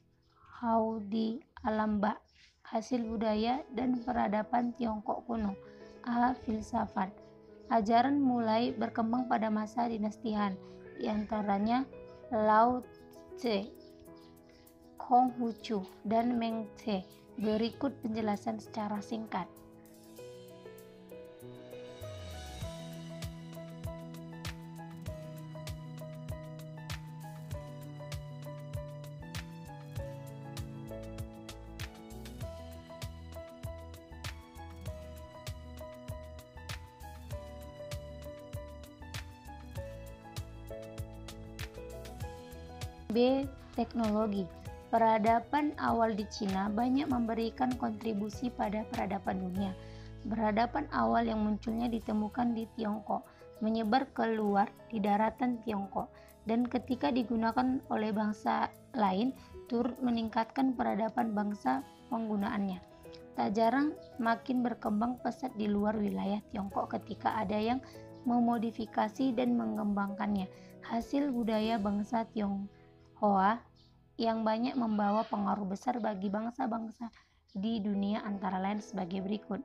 Hao di alam bak. Hasil budaya dan peradaban Tiongkok kuno. A. Filsafat. Ajaran mulai berkembang pada masa dinasti Han, diantaranya Lao Tse, Konghucu, dan Meng Tse. Berikut penjelasan secara singkat. B. Teknologi. Peradaban awal di Cina banyak memberikan kontribusi pada peradaban dunia. Peradaban awal yang munculnya ditemukan di Tiongkok, menyebar keluar di daratan Tiongkok, dan ketika digunakan oleh bangsa lain, turut meningkatkan peradaban bangsa penggunaannya. Tak jarang makin berkembang pesat di luar wilayah Tiongkok ketika ada yang memodifikasi dan mengembangkannya. Hasil budaya bangsa Tionghoa yang banyak membawa pengaruh besar bagi bangsa-bangsa di dunia antara lain sebagai berikut.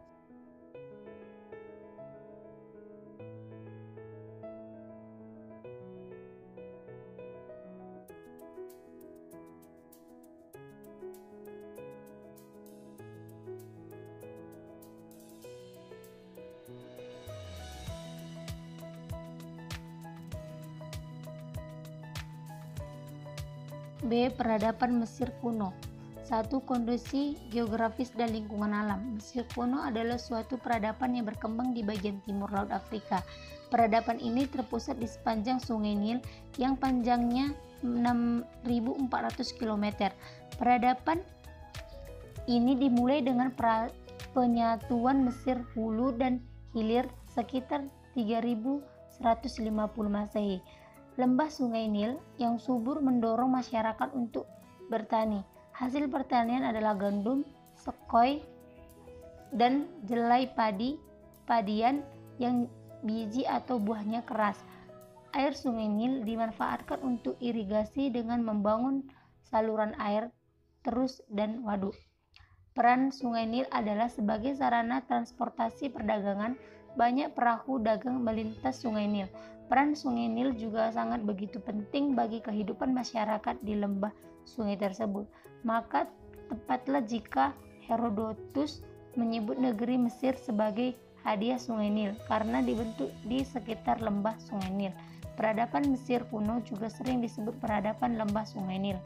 B. Peradaban Mesir kuno. Satu. Kondisi geografis dan lingkungan alam. Mesir kuno adalah suatu peradaban yang berkembang di bagian timur Laut Afrika. Peradaban ini terpusat di sepanjang Sungai Nil yang panjangnya enam ribu empat ratus kilometer. Peradaban ini dimulai dengan penyatuan Mesir hulu dan hilir sekitar tiga ribu seratus lima puluh Masehi. Lembah Sungai Nil yang subur mendorong masyarakat untuk bertani. Hasil pertanian adalah gandum, sekoi, dan jelai padi padian yang biji atau buahnya keras. Air Sungai Nil dimanfaatkan untuk irigasi dengan membangun saluran air terus dan waduk. Peran Sungai Nil adalah sebagai sarana transportasi perdagangan. Banyak perahu dagang melintas Sungai Nil. Peran Sungai Nil juga sangat begitu penting bagi kehidupan masyarakat di lembah sungai tersebut. Maka tepatlah jika Herodotus menyebut negeri Mesir sebagai hadiah Sungai Nil karena dibentuk di sekitar lembah Sungai Nil. Peradaban Mesir kuno juga sering disebut peradaban lembah Sungai Nil.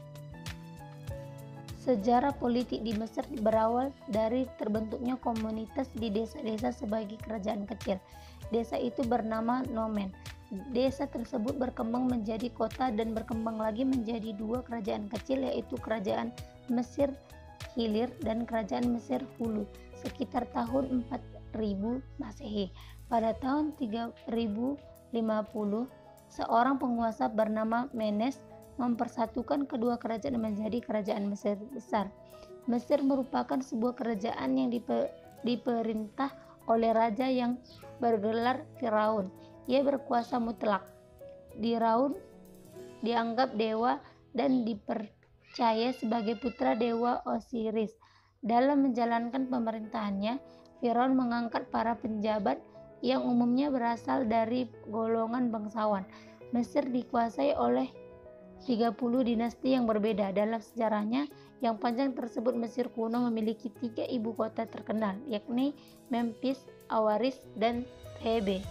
Sejarah politik di Mesir berawal dari terbentuknya komunitas di desa-desa sebagai kerajaan kecil. Desa itu bernama Nomen. Desa tersebut berkembang menjadi kota dan berkembang lagi menjadi dua kerajaan kecil, yaitu Kerajaan Mesir Hilir dan Kerajaan Mesir Hulu sekitar tahun empat ribu Masehi. Pada tahun tiga ribu lima puluh, seorang penguasa bernama Menes mempersatukan kedua kerajaan menjadi kerajaan Mesir besar. Mesir merupakan sebuah kerajaan yang dipe, diperintah oleh raja yang bergelar Firaun. Ia berkuasa mutlak. Firaun dianggap dewa dan dipercaya sebagai putra dewa Osiris. Dalam menjalankan pemerintahannya, Firaun mengangkat para penjabat yang umumnya berasal dari golongan bangsawan. Mesir dikuasai oleh tiga puluh dinasti yang berbeda. Dalam sejarahnya yang panjang tersebut, Mesir kuno memiliki tiga ibu kota terkenal, yakni Memphis, Awaris, dan Thebe.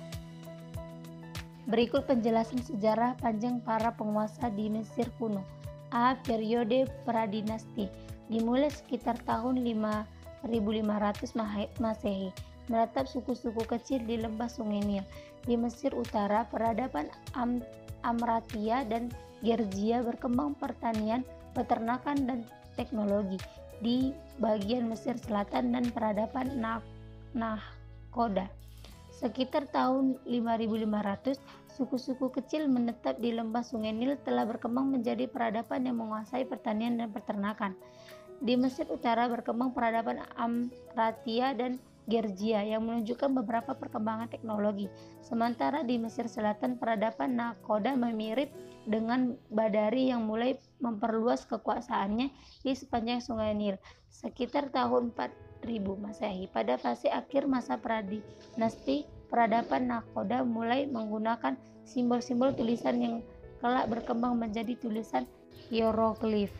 Berikut penjelasan sejarah panjang para penguasa di Mesir kuno. A. Periode Pradinasti dimulai sekitar tahun lima ribu lima ratus Masehi. Menetap suku-suku kecil di lembah Sungai Nil. Di Mesir Utara, peradaban Am Amratia dan Gergia berkembang pertanian, peternakan, dan teknologi. Di bagian Mesir Selatan dan peradaban Nahkoda. Sekitar tahun lima ribu lima ratus, suku-suku kecil menetap di lembah Sungai Nil telah berkembang menjadi peradaban yang menguasai pertanian dan peternakan. Di Mesir Utara berkembang peradaban Amratia dan Gergia yang menunjukkan beberapa perkembangan teknologi. Sementara di Mesir Selatan, peradaban Nahkoda mirip dengan Badari yang mulai memperluas kekuasaannya di sepanjang Sungai Nil sekitar tahun empat ribu Masehi. Pada fase akhir masa Pradinasti, peradaban Nahkoda mulai menggunakan simbol-simbol tulisan yang kelak berkembang menjadi tulisan hieroglif.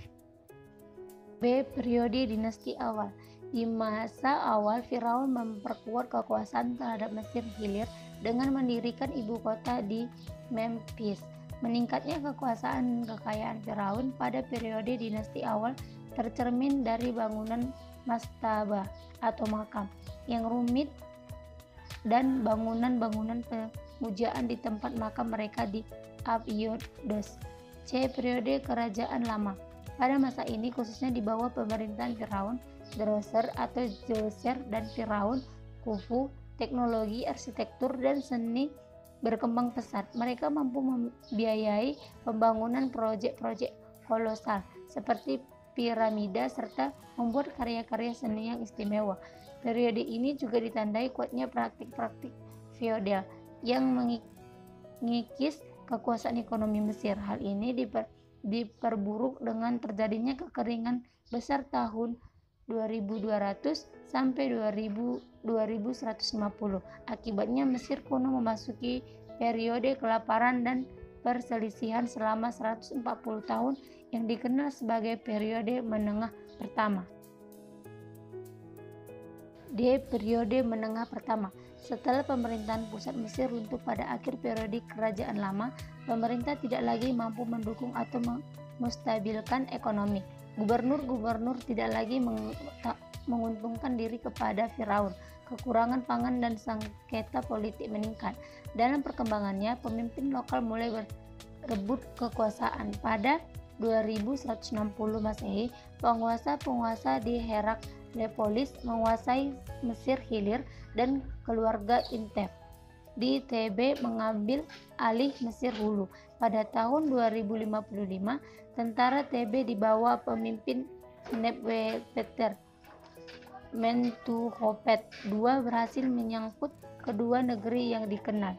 B. Periode Dinasti Awal. Di masa awal, Firaun memperkuat kekuasaan terhadap Mesir Hilir dengan mendirikan ibu kota di Memphis. Meningkatnya kekuasaan dan kekayaan Firaun pada periode dinasti awal tercermin dari bangunan mastaba atau makam yang rumit dan bangunan-bangunan pemujaan di tempat makam mereka di Abydos. C. Periode Kerajaan Lama. Pada masa ini, khususnya di bawah pemerintahan Firaun Djoser atau Djoser dan Firaun Khufu, teknologi, arsitektur, dan seni berkembang pesat. Mereka mampu membiayai pembangunan proyek-proyek kolosal seperti piramida serta membuat karya-karya seni yang istimewa. Periode ini juga ditandai kuatnya praktik-praktik feodal yang mengikis kekuasaan ekonomi Mesir. Hal ini diper, diperburuk dengan terjadinya kekeringan besar tahun dua ribu dua ratus sampai dua ribu seratus lima puluh. Akibatnya Mesir kuno memasuki periode kelaparan dan perselisihan selama seratus empat puluh tahun yang dikenal sebagai periode menengah pertama. D. Periode menengah pertama. Setelah pemerintahan pusat Mesir runtuh pada akhir periode Kerajaan Lama, pemerintah tidak lagi mampu mendukung atau menstabilkan ekonomi. Gubernur-gubernur tidak lagi menguntungkan diri kepada Firaun. Kekurangan pangan dan sengketa politik meningkat. Dalam perkembangannya, pemimpin lokal mulai berebut kekuasaan. Pada dua ribu seratus enam puluh Masehi, penguasa-penguasa di Heraklepolis menguasai Mesir Hilir dan keluarga Intef di Thebe mengambil alih Mesir Hulu. Pada tahun dua ribu lima puluh lima, tentara Thebe di bawah pemimpin Nebwepeter Mentuhotep kedua berhasil menyangkut kedua negeri yang dikenal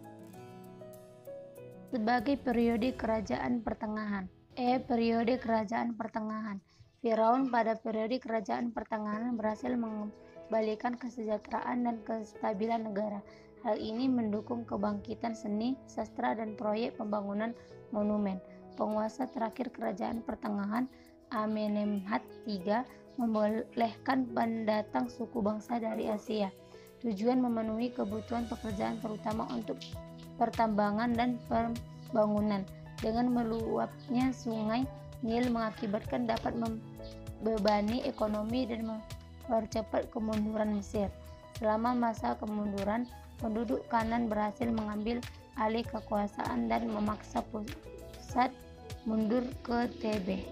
sebagai periode kerajaan pertengahan. E. Periode kerajaan pertengahan. Firaun pada periode kerajaan pertengahan berhasil mengembalikan kesejahteraan dan kestabilan negara. Hal ini mendukung kebangkitan seni, sastra, dan proyek pembangunan monumen. Penguasa terakhir kerajaan pertengahan, Amenemhat tiga, membolehkan pendatang suku bangsa dari Asia. Tujuan memenuhi kebutuhan pekerjaan terutama untuk pertambangan dan pembangunan. Dengan meluapnya sungai Nil mengakibatkan dapat membebani ekonomi dan mempercepat kemunduran Mesir. Selama masa kemunduran, penduduk Kanan berhasil mengambil alih kekuasaan dan memaksa pusat mundur ke Thebe.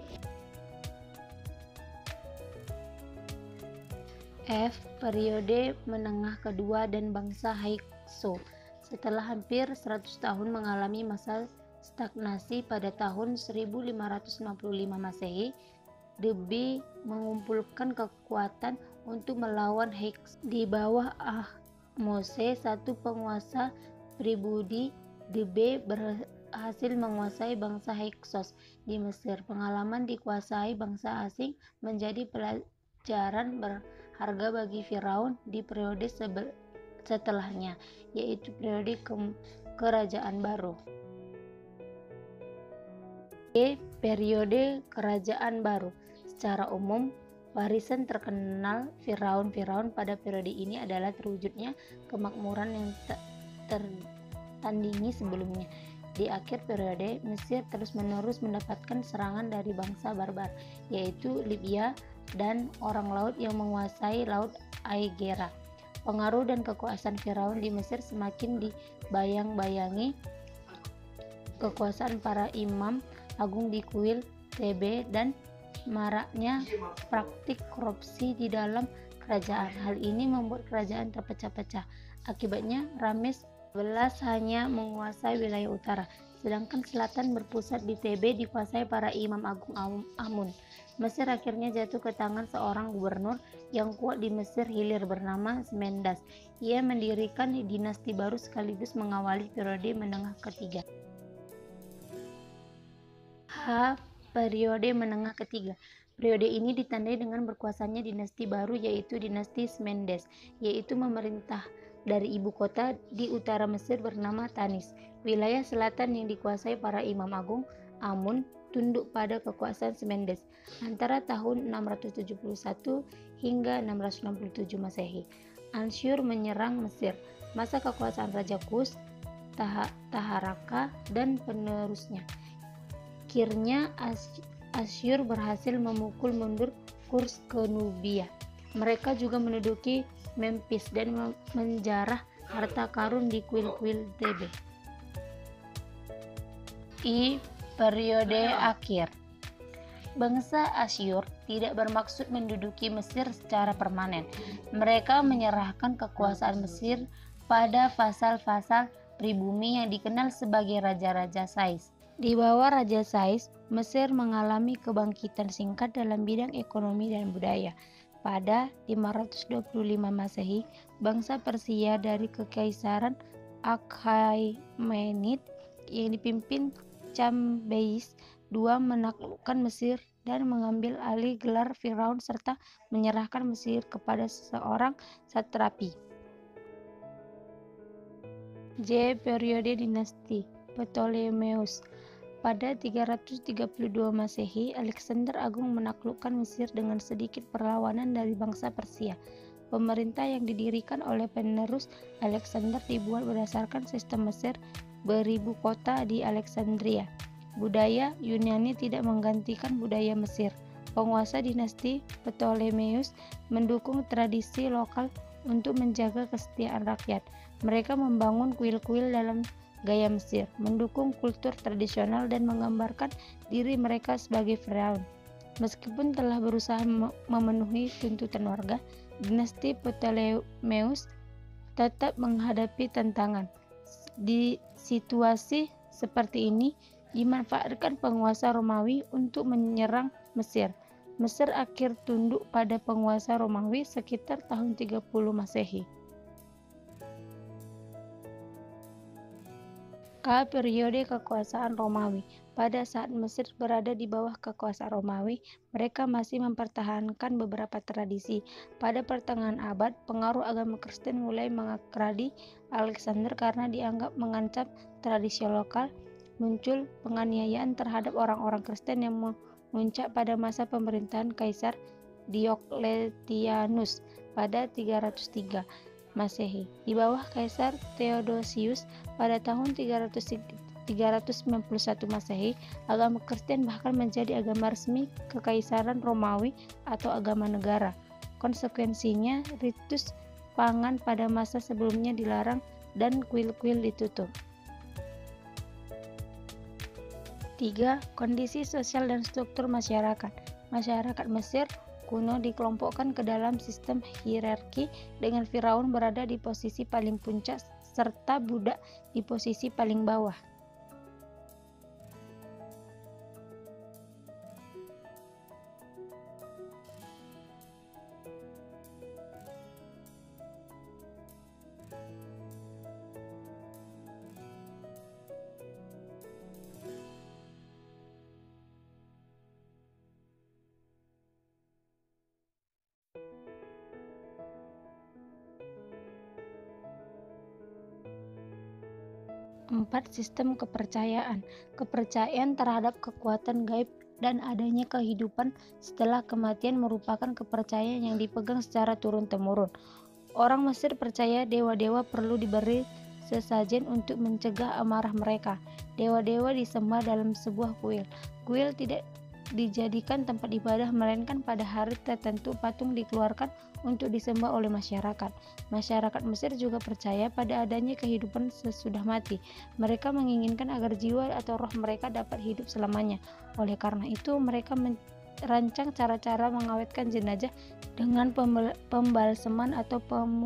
F. Periode menengah kedua dan bangsa Hyksos. Setelah hampir seratus tahun mengalami masa stagnasi, pada tahun seribu lima ratus enam puluh lima Masehi, Thebe mengumpulkan kekuatan untuk melawan Hyksos. Di bawah Ahmose, satu penguasa pribadi, Thebe berhasil menguasai bangsa Hyksos di Mesir. Pengalaman dikuasai bangsa asing menjadi pelajaran berharga bagi Firaun di periode setelahnya, yaitu periode ke- kerajaan baru. E. Periode kerajaan baru. Secara umum, warisan terkenal Firaun-Firaun pada periode ini adalah terwujudnya kemakmuran yang tak tertandingi sebelumnya. Di akhir periode, Mesir terus-menerus mendapatkan serangan dari bangsa barbar, yaitu Libya dan orang laut yang menguasai Laut Aegera. Pengaruh dan kekuasaan Firaun di Mesir semakin dibayang-bayangi kekuasaan para imam agung di kuil Thebe dan maraknya praktik korupsi di dalam kerajaan. Hal ini membuat kerajaan terpecah-pecah. Akibatnya, Rames sebelas hanya menguasai wilayah utara, sedangkan selatan berpusat di Thebe dikuasai para imam agung Amun. Mesir akhirnya jatuh ke tangan seorang gubernur yang kuat di Mesir Hilir bernama Mendas. Ia mendirikan dinasti baru sekaligus mengawali periode menengah ketiga. H. Periode menengah ketiga. Periode ini ditandai dengan berkuasanya dinasti baru, yaitu dinasti Mendes, yaitu memerintah dari ibu kota di utara Mesir bernama Tanis. Wilayah selatan yang dikuasai para imam agung Amun tunduk pada kekuasaan Mendes antara tahun enam ratus tujuh puluh satu hingga enam ratus enam puluh tujuh Masehi. Ansyur menyerang Mesir. Masa kekuasaan Raja Kus, Taharaka, dan penerusnya. Akhirnya Asyur berhasil memukul mundur Kurs ke Nubia. Mereka juga menduduki Memphis dan menjarah harta karun di kuil-kuil Thebe. I. Periode akhir. Bangsa Asyur tidak bermaksud menduduki Mesir secara permanen. Mereka menyerahkan kekuasaan Mesir pada fasal-fasal pribumi yang dikenal sebagai Raja-Raja Sais. Di bawah Raja Sais, Mesir mengalami kebangkitan singkat dalam bidang ekonomi dan budaya. Pada lima ratus dua puluh lima Masehi, bangsa Persia dari Kekaisaran Achaemenid yang dipimpin Cambyses kedua menaklukkan Mesir dan mengambil alih gelar Firaun serta menyerahkan Mesir kepada seorang satrapi. J. Periode dinasti Ptolemeus. Pada tiga ratus tiga puluh dua Masehi, Alexander Agung menaklukkan Mesir dengan sedikit perlawanan dari bangsa Persia. Pemerintah yang didirikan oleh penerus Alexander dibuat berdasarkan sistem Mesir beribu kota di Alexandria. Budaya Yunani tidak menggantikan budaya Mesir. Penguasa dinasti Ptolemeus mendukung tradisi lokal untuk menjaga kesetiaan rakyat. Mereka membangun kuil-kuil dalam gaya Mesir, mendukung kultur tradisional dan menggambarkan diri mereka sebagai Firaun. Meskipun telah berusaha memenuhi tuntutan warga, dinasti Ptolemeus tetap menghadapi tantangan. Di situasi seperti ini, dimanfaatkan penguasa Romawi untuk menyerang Mesir. Mesir akhir tunduk pada penguasa Romawi sekitar tahun tiga puluh Masehi. K. Periode kekuasaan Romawi. Pada saat Mesir berada di bawah kekuasaan Romawi, mereka masih mempertahankan beberapa tradisi. Pada pertengahan abad, pengaruh agama Kristen mulai mengakradi Alexander karena dianggap mengancam tradisi lokal. Muncul penganiayaan terhadap orang-orang Kristen yang memuncak pada masa pemerintahan Kaisar Diocletianus pada tiga ratus tiga Masehi. Di bawah Kaisar Theodosius pada tahun tiga ratus sembilan puluh satu Masehi, agama Kristen bahkan menjadi agama resmi Kekaisaran Romawi atau agama negara. Konsekuensinya, ritus pangan pada masa sebelumnya dilarang dan kuil-kuil ditutup. tiga. Kondisi sosial dan struktur masyarakat. Masyarakat Mesir kuno dikelompokkan ke dalam sistem hierarki dengan Firaun berada di posisi paling puncak serta budak di posisi paling bawah. Empat. Sistem kepercayaan. Kepercayaan terhadap kekuatan gaib dan adanya kehidupan setelah kematian merupakan kepercayaan yang dipegang secara turun-temurun. Orang Mesir percaya dewa-dewa perlu diberi sesajen untuk mencegah amarah mereka. Dewa-dewa disembah dalam sebuah kuil. Kuil tidak dijadikan tempat ibadah, melainkan pada hari tertentu patung dikeluarkan untuk disembah oleh masyarakat. Masyarakat Mesir juga percaya pada adanya kehidupan sesudah mati. Mereka menginginkan agar jiwa atau roh mereka dapat hidup selamanya. Oleh karena itu, mereka merancang cara-cara mengawetkan jenazah dengan pembalseman atau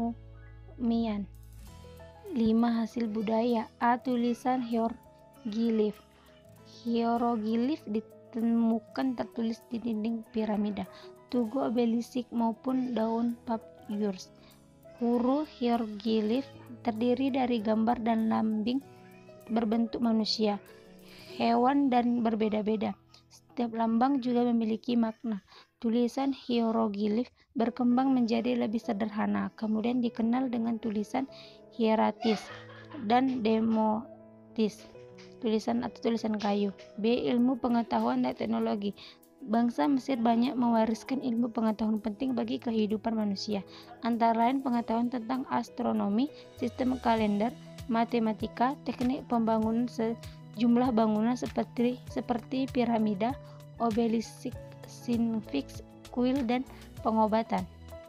pemumian. lima. Hasil budaya. A. Tulisan hieroglif. Hieroglif ditemukan tertulis di dinding piramida, tugu obelisik maupun daun papyrus. Huruf hieroglif terdiri dari gambar dan lambing berbentuk manusia, hewan, dan berbeda-beda. Setiap lambang juga memiliki makna. Tulisan hieroglif berkembang menjadi lebih sederhana, kemudian dikenal dengan tulisan hieratis dan demotis, tulisan atau tulisan kayu. B. Ilmu pengetahuan dan teknologi. Bangsa Mesir banyak mewariskan ilmu pengetahuan penting bagi kehidupan manusia, antara lain pengetahuan tentang astronomi, sistem kalender, matematika, teknik pembangunan sejumlah bangunan seperti seperti piramida, obelisik, sphinx, kuil, dan pengobatan.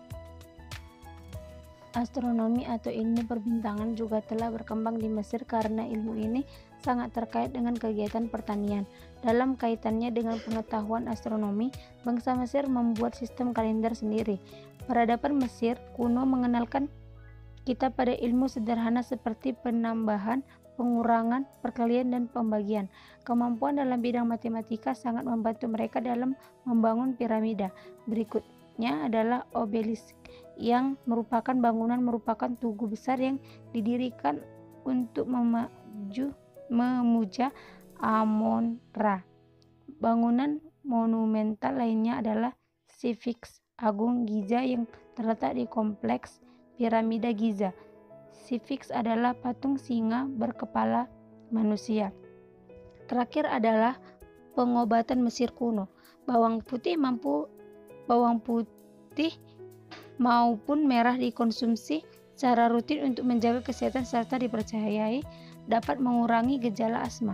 Astronomi atau ilmu perbintangan juga telah berkembang di Mesir karena ilmu ini sangat terkait dengan kegiatan pertanian. Dalam kaitannya dengan pengetahuan astronomi, bangsa Mesir membuat sistem kalender sendiri. Peradaban Mesir kuno mengenalkan kita pada ilmu sederhana seperti penambahan, pengurangan, perkalian, dan pembagian. Kemampuan dalam bidang matematika sangat membantu mereka dalam membangun piramida. Berikutnya adalah obelisk, yang merupakan bangunan merupakan tugu besar yang didirikan untuk memaju, memuja Amon-Ra. Bangunan monumental lainnya adalah Sphinx Agung Giza yang terletak di kompleks piramida Giza. Sphinx adalah patung singa berkepala manusia. Terakhir adalah pengobatan Mesir kuno. Bawang putih mampu bawang putih maupun merah dikonsumsi secara rutin untuk menjaga kesehatan serta dipercayai dapat mengurangi gejala asma.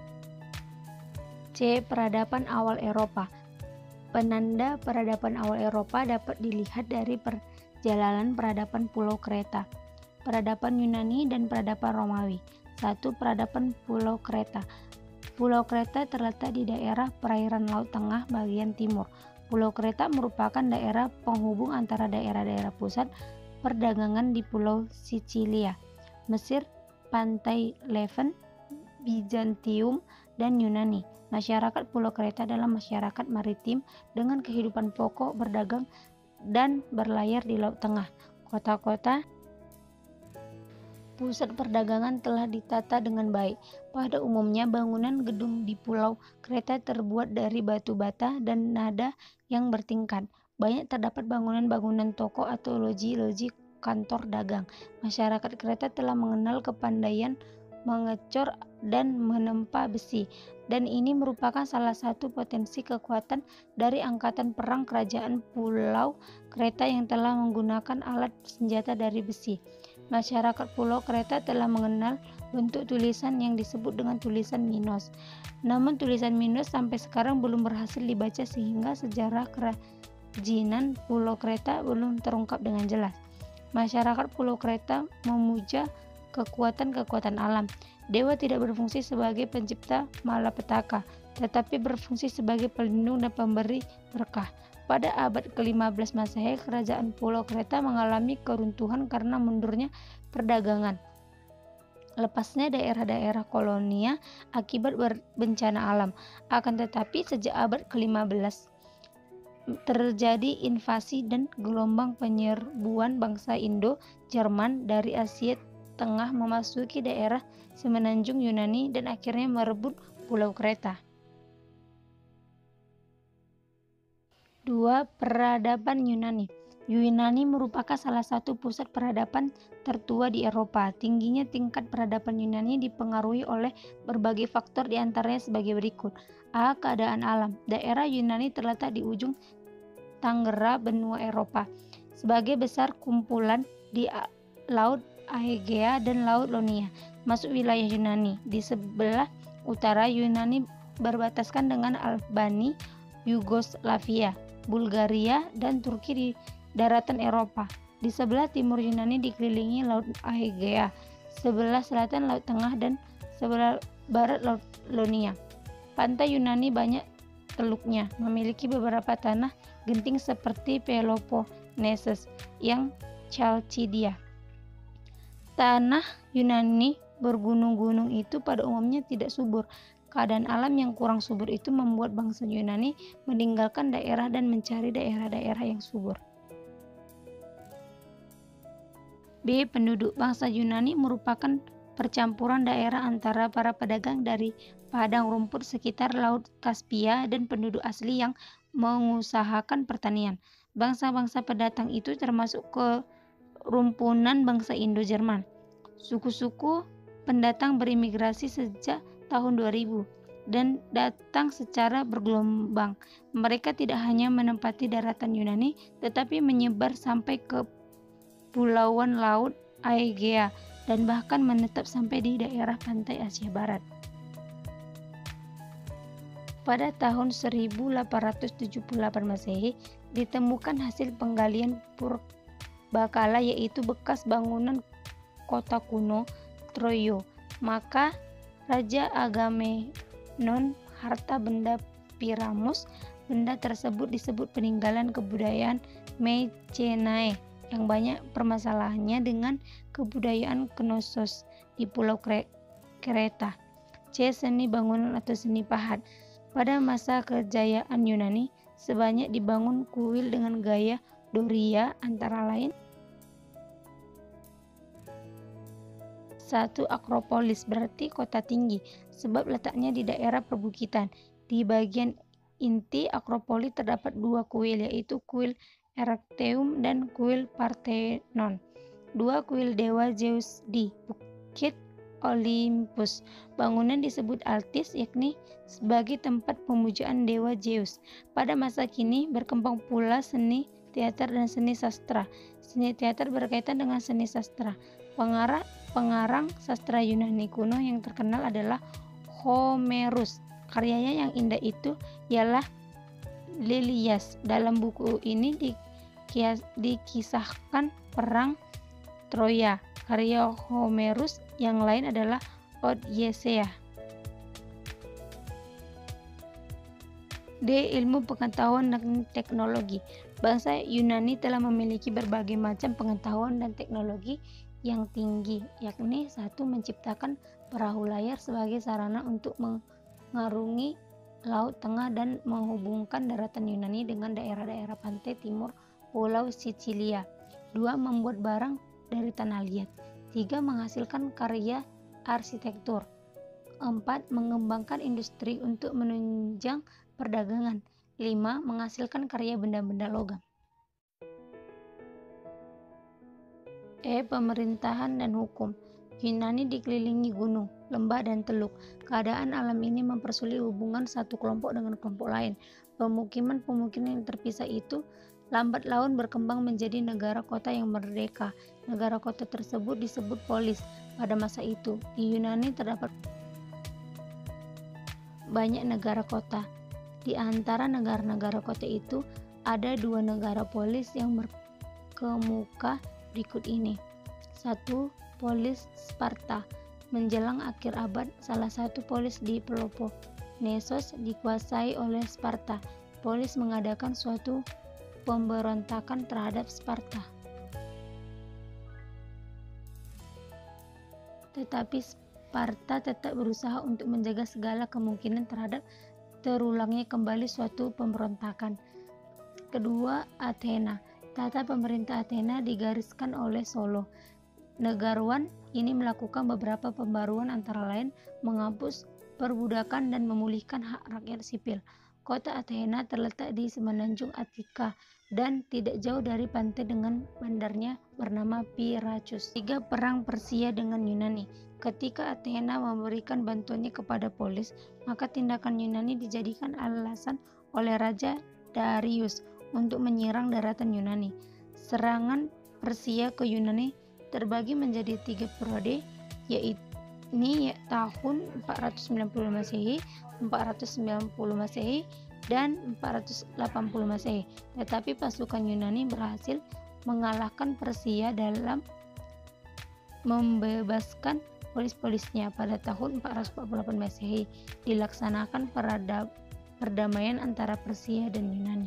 C. Peradaban awal Eropa. Penanda peradaban awal Eropa dapat dilihat dari perjalanan peradaban Pulau Kreta, peradaban Yunani, dan peradaban Romawi. satu. Peradaban Pulau Kreta. Pulau Kreta terletak di daerah perairan Laut Tengah bagian timur. Pulau Kreta merupakan daerah penghubung antara daerah-daerah pusat perdagangan di Pulau Sicilia, Mesir, pantai Levant, Bizantium, dan Yunani. Masyarakat Pulau Kreta adalah masyarakat maritim dengan kehidupan pokok berdagang dan berlayar di Laut Tengah. Kota-kota pusat perdagangan telah ditata dengan baik. Pada umumnya bangunan gedung di Pulau Kreta terbuat dari batu bata dan nada yang bertingkat. Banyak terdapat bangunan-bangunan toko atau loji-loji kantor dagang. Masyarakat Kreta telah mengenal kepandaian mengecor dan menempa besi, dan ini merupakan salah satu potensi kekuatan dari angkatan perang kerajaan Pulau Kreta yang telah menggunakan alat senjata dari besi. Masyarakat Pulau Kreta telah mengenal bentuk tulisan yang disebut dengan tulisan Minos. Namun tulisan Minos sampai sekarang belum berhasil dibaca sehingga sejarah kerajinan Pulau Kreta belum terungkap dengan jelas. Masyarakat Pulau Kreta memuja kekuatan-kekuatan alam. Dewa tidak berfungsi sebagai pencipta malapetaka, tetapi berfungsi sebagai pelindung dan pemberi berkah. Pada abad kelima belas Masehi, kerajaan Pulau Kreta mengalami keruntuhan karena mundurnya perdagangan, lepasnya daerah-daerah kolonia akibat bencana alam. Akan tetapi sejak abad kelima belas terjadi invasi dan gelombang penyerbuan bangsa Indo-Jerman dari Asia Tengah memasuki daerah semenanjung Yunani dan akhirnya merebut Pulau Kreta. Dua. Peradaban Yunani. Yunani merupakan salah satu pusat peradaban tertua di Eropa. Tingginya tingkat peradaban Yunani dipengaruhi oleh berbagai faktor, diantaranya sebagai berikut. A. Keadaan alam. Daerah Yunani terletak di ujung tenggara benua Eropa, sebagai besar kumpulan di Laut Aegea dan Laut Ionia masuk wilayah Yunani. Di sebelah utara Yunani berbataskan dengan Albania, Yugoslavia, Bulgaria, dan Turki di daratan Eropa. Di sebelah timur Yunani dikelilingi Laut Aegea, sebelah selatan Laut Tengah, dan sebelah barat Laut Ionia. Pantai Yunani banyak teluknya, memiliki beberapa tanah genting seperti Peloponnesus yang Chalcidia. Tanah Yunani bergunung-gunung itu pada umumnya tidak subur. Keadaan alam yang kurang subur itu membuat bangsa Yunani meninggalkan daerah dan mencari daerah-daerah yang subur. B. Penduduk. Bangsa Yunani merupakan percampuran daerah antara para pedagang dari padang rumput sekitar Laut Kaspia dan penduduk asli yang mengusahakan pertanian. Bangsa-bangsa pendatang itu termasuk ke rumpunan bangsa Indo-Jerman. Suku-suku pendatang berimigrasi sejak tahun dua ribu dan datang secara bergelombang. Mereka tidak hanya menempati daratan Yunani, tetapi menyebar sampai ke pulauan Laut Aegea dan bahkan menetap sampai di daerah pantai Asia Barat. Pada tahun seribu delapan ratus tujuh puluh delapan Masehi ditemukan hasil penggalian purbakala, yaitu bekas bangunan kota kuno Troyo. Maka Raja Agamemnon harta benda Piramus. Benda tersebut disebut peninggalan kebudayaan Mycenae yang banyak permasalahannya dengan kebudayaan Knossos di Pulau Kreta. C. Seni bangunan atau seni pahat. Pada masa kejayaan Yunani, sebanyak dibangun kuil dengan gaya Doria, antara lain satu. Akropolis berarti kota tinggi, sebab letaknya di daerah perbukitan. Di bagian inti Akropolis terdapat dua kuil, yaitu kuil Erechtheum dan kuil Parthenon. Dua kuil dewa Zeus di Bukit Olympus. Bangunan disebut Altis, yakni sebagai tempat pemujaan dewa Zeus. Pada masa kini berkembang pula seni teater dan seni sastra. Seni teater berkaitan dengan seni sastra. Pengarang, pengarang sastra Yunani kuno yang terkenal adalah Homerus. Karyanya yang indah itu ialah Lilias. Dalam buku ini dikias, dikisahkan perang Troya. Karya Homerus yang lain adalah Odyssea. D. Ilmu pengetahuan dan teknologi. Bangsa Yunani telah memiliki berbagai macam pengetahuan dan teknologi yang tinggi, yakni satu. Menciptakan perahu layar sebagai sarana untuk mengarungi Laut Tengah dan menghubungkan daratan Yunani dengan daerah-daerah pantai timur Pulau Sicilia. Dua. Membuat barang dari tanah liat. Tiga. Menghasilkan karya arsitektur. Empat. Mengembangkan industri untuk menunjang perdagangan. Lima. Menghasilkan karya benda-benda logam. E. Pemerintahan dan hukum. Yunani dikelilingi gunung, lembah, dan teluk. Keadaan alam ini mempersulit hubungan satu kelompok dengan kelompok lain. Pemukiman-pemukiman yang terpisah itu lambat laun berkembang menjadi negara kota yang merdeka. Negara kota tersebut disebut polis. Pada masa itu, di Yunani terdapat banyak negara kota. Di antara negara-negara kota itu, ada dua negara polis yang berkemuka berikut ini. Satu. Polis Sparta. Menjelang akhir abad, salah satu polis di Peloponnesos dikuasai oleh Sparta. Polis mengadakan suatu pemberontakan terhadap Sparta. Tetapi Sparta tetap berusaha untuk menjaga segala kemungkinan terhadap terulangnya kembali suatu pemberontakan. Kedua, Athena. Tata pemerintah Athena digariskan oleh Solo. Negarawan ini melakukan beberapa pembaruan, antara lain menghapus perbudakan dan memulihkan hak rakyat sipil. Kota Athena terletak di semenanjung Attika dan tidak jauh dari pantai dengan bandarnya bernama Pyrrhus. Tiga. Perang Persia dengan Yunani. Ketika Athena memberikan bantuannya kepada Polis, maka tindakan Yunani dijadikan alasan oleh Raja Darius untuk menyerang daratan Yunani. Serangan Persia ke Yunani terbagi menjadi tiga periode, yaitu ini ya, tahun empat ratus sembilan puluh Masehi, empat ratus sembilan puluh Masehi, dan empat ratus delapan puluh Masehi. Tetapi pasukan Yunani berhasil mengalahkan Persia dalam membebaskan polis-polisnya. Pada tahun empat ratus empat puluh delapan Masehi dilaksanakan perada, perdamaian antara Persia dan Yunani.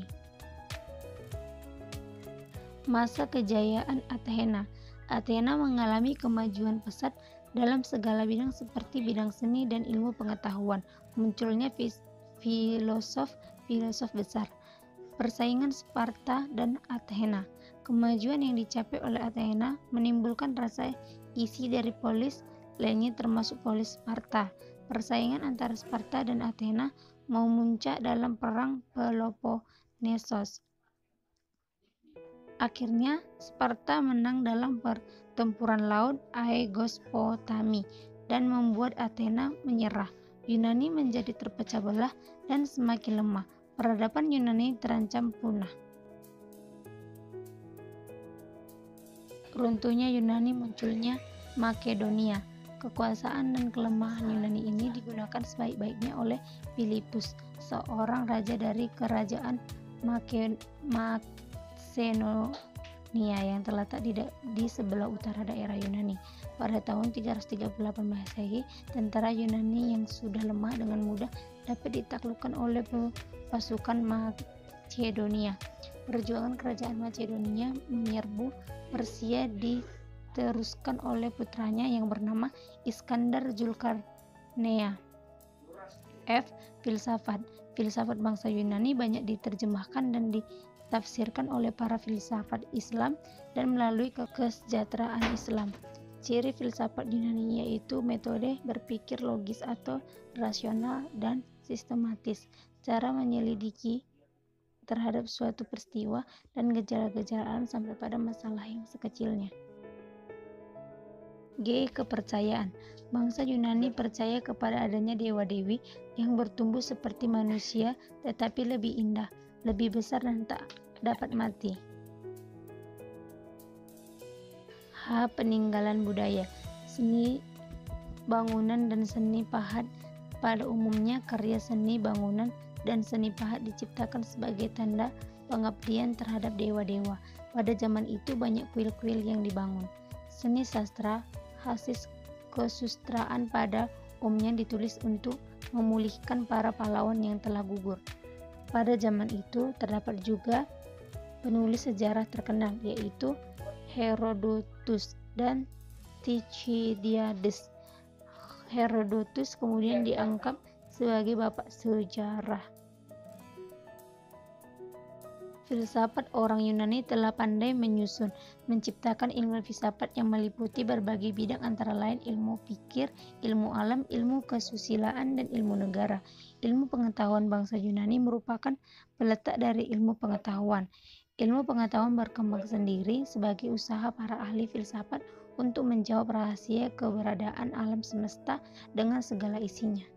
Masa kejayaan Athena. Athena mengalami kemajuan pesat dalam segala bidang seperti bidang seni dan ilmu pengetahuan. Munculnya filosof-filosof besar. Persaingan Sparta dan Athena. Kemajuan yang dicapai oleh Athena menimbulkan rasa isi dari polis lainnya termasuk polis Sparta. Persaingan antara Sparta dan Athena memuncak dalam perang Peloponnesos. Akhirnya Sparta menang dalam pertempuran laut Aegospotami dan membuat Athena menyerah. Yunani menjadi terpecah belah dan semakin lemah. Peradaban Yunani terancam punah. Runtuhnya Yunani, munculnya Makedonia. Kekuasaan dan kelemahan Yunani ini digunakan sebaik-baiknya oleh Philippus, seorang raja dari kerajaan Make Makedonia yang terletak di, di sebelah utara daerah Yunani. Pada tahun tiga ratus tiga puluh delapan Masehi, tentara Yunani yang sudah lemah dengan mudah dapat ditaklukkan oleh pasukan Makedonia. Perjuangan kerajaan Makedonia menyerbu Persia diteruskan oleh putranya yang bernama Iskandar Zulkarnain. F. Filsafat. Filsafat bangsa Yunani banyak diterjemahkan dan ditafsirkan oleh para filsafat Islam dan melalui kesejahteraan Islam. Ciri filsafat Yunani yaitu metode berpikir logis atau rasional dan sistematis, cara menyelidiki terhadap suatu peristiwa dan gejala-gejala alam sampai pada masalah yang sekecilnya. G. Kepercayaan. Bangsa Yunani percaya kepada adanya dewa-dewi yang bertumbuh seperti manusia tetapi lebih indah, lebih besar dan tak dapat mati. H. Peninggalan budaya. Seni bangunan dan seni pahat. Pada umumnya karya seni bangunan dan seni pahat diciptakan sebagai tanda pengabdian terhadap dewa-dewa. Pada zaman itu banyak kuil-kuil yang dibangun. Seni sastra, hasil kesusastraan pada umumnya ditulis untuk memulihkan para pahlawan yang telah gugur. Pada zaman itu terdapat juga penulis sejarah terkenal yaitu Herodotus dan Thucydides. Herodotus kemudian dianggap sebagai bapak sejarah. Filsafat orang Yunani telah pandai menyusun, menciptakan ilmu filsafat yang meliputi berbagai bidang antara lain ilmu pikir, ilmu alam, ilmu kesusilaan, dan ilmu negara. Ilmu pengetahuan bangsa Yunani merupakan peletak dari ilmu pengetahuan. Ilmu pengetahuan berkembang sendiri sebagai usaha para ahli filsafat untuk menjawab rahasia keberadaan alam semesta dengan segala isinya.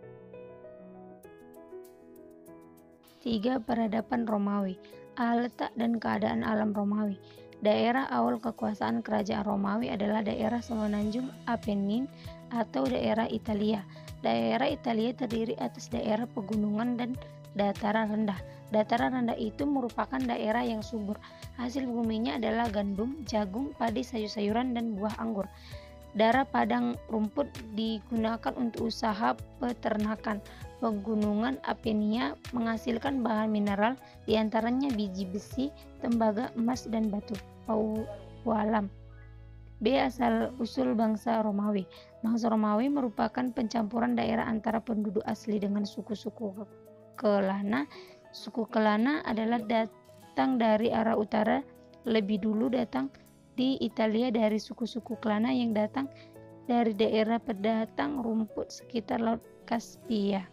Tiga. Peradaban Romawi. Letak dan keadaan alam Romawi. Daerah awal kekuasaan kerajaan Romawi adalah daerah semenanjung Apennin atau daerah Italia. Daerah Italia terdiri atas daerah pegunungan dan dataran rendah. Dataran rendah itu merupakan daerah yang subur. Hasil buminya adalah gandum, jagung, padi, sayur-sayuran, dan buah anggur. Daerah padang rumput digunakan untuk usaha peternakan. Pegunungan Apenia menghasilkan bahan mineral, diantaranya biji besi, tembaga, emas, dan batu paulam. B. Asal-usul bangsa Romawi. Bangsa Romawi merupakan pencampuran daerah antara penduduk asli dengan suku-suku Kelana. Suku Kelana adalah datang dari arah utara, lebih dulu datang di Italia dari suku-suku Kelana yang datang dari daerah pendatang rumput sekitar Laut Kaspia.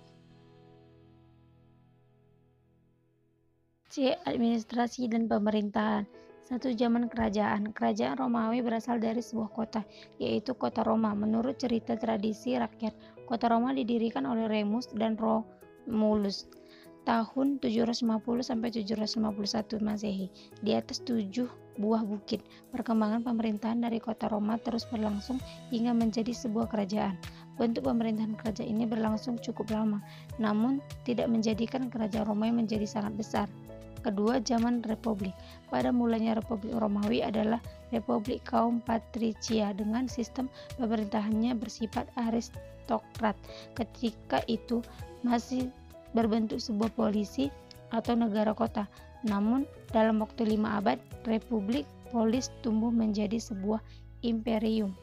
C. Administrasi dan pemerintahan. Satu. Zaman kerajaan. Kerajaan Romawi berasal dari sebuah kota, yaitu kota Roma. Menurut cerita tradisi rakyat, kota Roma didirikan oleh Remus dan Romulus tahun tujuh ratus lima puluh sampai tujuh ratus lima puluh satu Masehi di atas tujuh buah bukit. Perkembangan pemerintahan dari kota Roma terus berlangsung hingga menjadi sebuah kerajaan. Bentuk pemerintahan kerajaan ini berlangsung cukup lama, namun tidak menjadikan kerajaan Romawi menjadi sangat besar. Kedua. Zaman Republik. Pada mulanya Republik Romawi adalah Republik kaum patricia dengan sistem pemerintahannya bersifat aristokrat. Ketika itu masih berbentuk sebuah polisi atau negara kota. Namun dalam waktu lima abad, Republik Polis tumbuh menjadi sebuah imperium.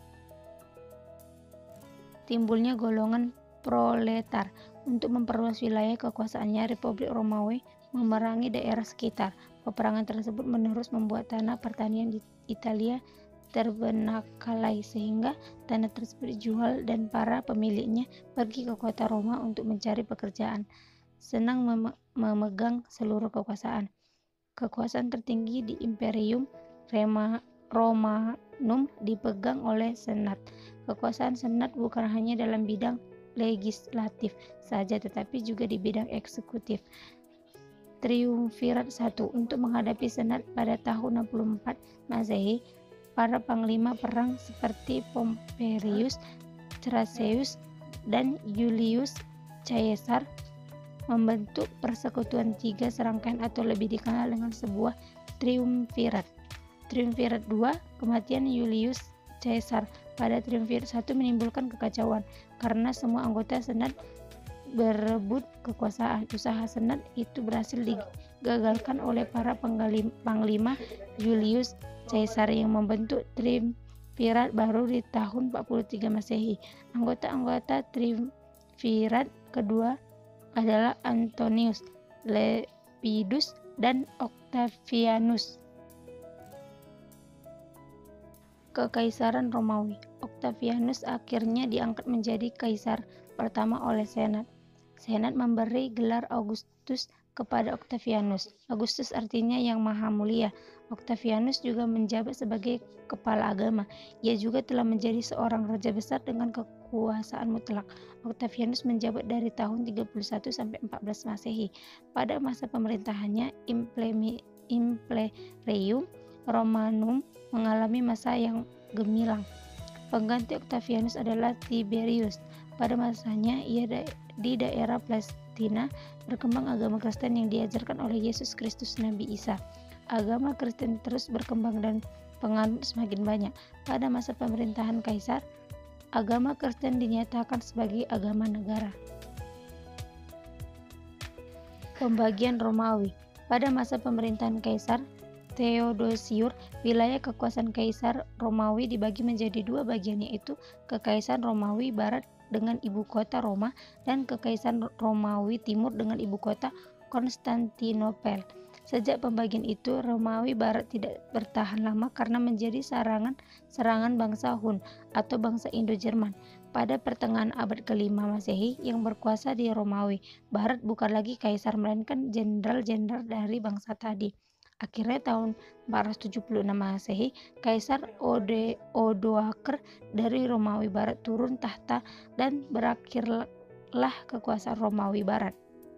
Timbulnya golongan proletar. Untuk memperluas wilayah kekuasaannya, Republik Romawi memerangi daerah sekitar. Peperangan tersebut menerus membuat tanah pertanian di Italia terbenakalai sehingga tanah tersebut dijual dan para pemiliknya pergi ke kota Roma untuk mencari pekerjaan. Senang mem- memegang seluruh kekuasaan. Kekuasaan tertinggi di Imperium Rema- Romanum dipegang oleh Senat. Kekuasaan Senat bukan hanya dalam bidang legislatif saja, tetapi juga di bidang eksekutif. Triumvirat satu. Untuk menghadapi Senat pada tahun enam puluh empat Masehi, para panglima perang seperti Pompeius, Crassus, dan Julius Caesar membentuk persekutuan tiga serangkaian atau lebih dikenal dengan sebuah triumvirat. Triumvirat dua. Kematian Julius Caesar pada Triumvirat satu menimbulkan kekacauan karena semua anggota Senat berebut kekuasaan. Usaha Senat itu berhasil digagalkan oleh para panglima Julius Caesar yang membentuk triumvirat baru di tahun empat puluh tiga Masehi. Anggota-anggota triumvirat kedua adalah Antonius, Lepidus, dan Octavianus. Kekaisaran Romawi. Octavianus akhirnya diangkat menjadi kaisar pertama oleh Senat. Senat memberi gelar Augustus kepada Octavianus. Augustus artinya yang maha mulia. Octavianus juga menjabat sebagai kepala agama. Ia juga telah menjadi seorang raja besar dengan kekuasaan mutlak. Octavianus menjabat dari tahun tiga puluh satu sampai empat belas Masehi. Pada masa pemerintahannya, Imperium Romanum mengalami masa yang gemilang. Pengganti Octavianus adalah Tiberius. Pada masanya, ia da- di daerah Palestina berkembang agama Kristen yang diajarkan oleh Yesus Kristus Nabi Isa. Agama Kristen terus berkembang dan penganut semakin banyak. Pada masa pemerintahan Kaisar, agama Kristen dinyatakan sebagai agama negara. Pembagian Romawi. Pada masa pemerintahan Kaisar Theodosius, wilayah kekuasaan Kaisar Romawi dibagi menjadi dua bagian, yaitu Kekaisaran Romawi Barat dengan ibu kota Roma dan Kekaisaran Romawi Timur dengan ibu kota Konstantinopel. Sejak pembagian itu, Romawi Barat tidak bertahan lama karena menjadi serangan serangan bangsa Hun atau bangsa Indo-Jerman. Pada pertengahan abad kelima Masehi, yang berkuasa di Romawi Barat bukan lagi kaisar melainkan jenderal-jenderal dari bangsa tadi. Akhirnya tahun empat ratus tujuh puluh enam Masehi, Kaisar Ode Odoaker dari Romawi Barat turun tahta dan berakhirlah kekuasaan Romawi Barat.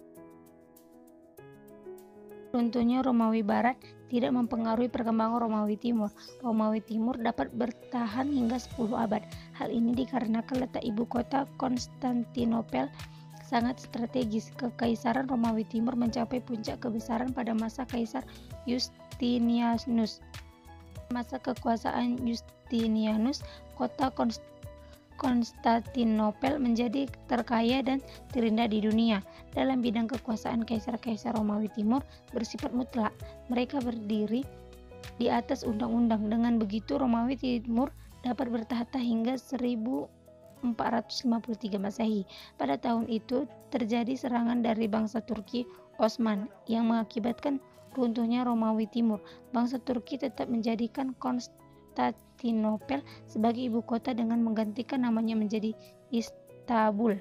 Runtuhnya Romawi Barat tidak mempengaruhi perkembangan Romawi Timur. Romawi Timur dapat bertahan hingga sepuluh abad. Hal ini dikarenakan letak ibu kota Konstantinopel sangat strategis. Kekaisaran Romawi Timur mencapai puncak kebesaran pada masa Kaisar Justinianus. Masa kekuasaan Justinianus, kota Konstantinopel menjadi terkaya dan terindah di dunia. Dalam bidang kekuasaan, kaisar-kaisar Romawi Timur bersifat mutlak. Mereka berdiri di atas undang-undang. Dengan begitu, Romawi Timur dapat bertahta hingga seribu empat ratus lima puluh tiga Masehi. Pada tahun itu terjadi serangan dari bangsa Turki Osman yang mengakibatkan runtuhnya Romawi Timur. Bangsa Turki tetap menjadikan Konstantinopel sebagai ibu kota dengan menggantikan namanya menjadi Istanbul.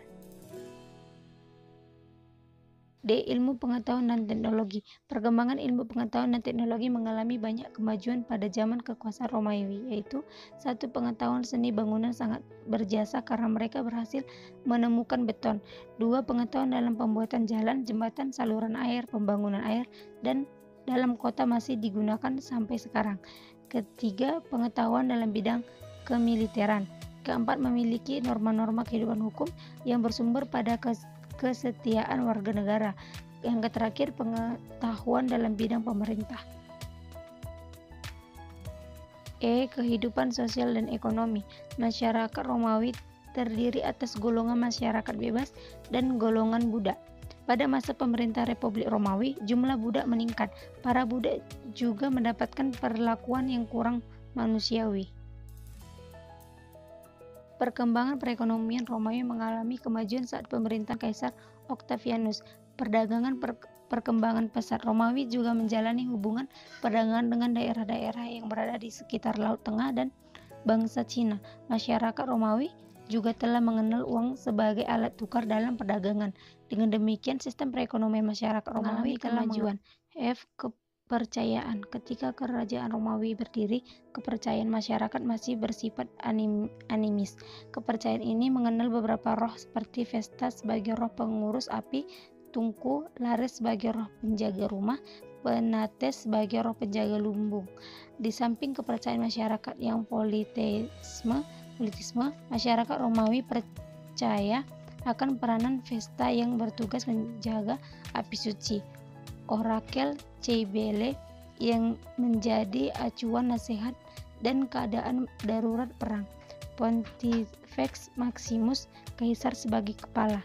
D. Ilmu pengetahuan dan teknologi. Perkembangan ilmu pengetahuan dan teknologi mengalami banyak kemajuan pada zaman kekuasaan Romawi, yaitu satu. Pengetahuan seni bangunan sangat berjasa karena mereka berhasil menemukan beton. Dua. Pengetahuan dalam pembuatan jalan, jembatan, saluran air, pembangunan air, dan dalam kota masih digunakan sampai sekarang. Ketiga. Pengetahuan dalam bidang kemiliteran. Keempat. Memiliki norma-norma kehidupan hukum yang bersumber pada kes kesetiaan warga negara. Yang terakhir, pengetahuan dalam bidang pemerintah. E. Kehidupan sosial dan ekonomi. Masyarakat Romawi terdiri atas golongan masyarakat bebas dan golongan budak. Pada masa pemerintah Republik Romawi, jumlah budak meningkat. Para budak juga mendapatkan perlakuan yang kurang manusiawi. Perkembangan perekonomian Romawi mengalami kemajuan saat pemerintahan Kaisar Octavianus. Perdagangan per perkembangan pesat. Romawi juga menjalani hubungan perdagangan dengan daerah-daerah yang berada di sekitar Laut Tengah dan bangsa Cina. Masyarakat Romawi juga telah mengenal uang sebagai alat tukar dalam perdagangan. Dengan demikian, sistem perekonomian masyarakat Romawi telah kemajuan. F. Kepercayaan. Ketika kerajaan Romawi berdiri, kepercayaan masyarakat masih bersifat anim animis. Kepercayaan ini mengenal beberapa roh seperti Vesta sebagai roh pengurus api, Tungku, Lares sebagai roh penjaga rumah, Penates sebagai roh penjaga lumbung. Di samping kepercayaan masyarakat yang politeisme, politisme, masyarakat Romawi percaya akan peranan Vesta yang bertugas menjaga api suci. Orakel Cybele yang menjadi acuan nasihat dan keadaan darurat perang. Pontifex Maximus, kaisar sebagai kepala.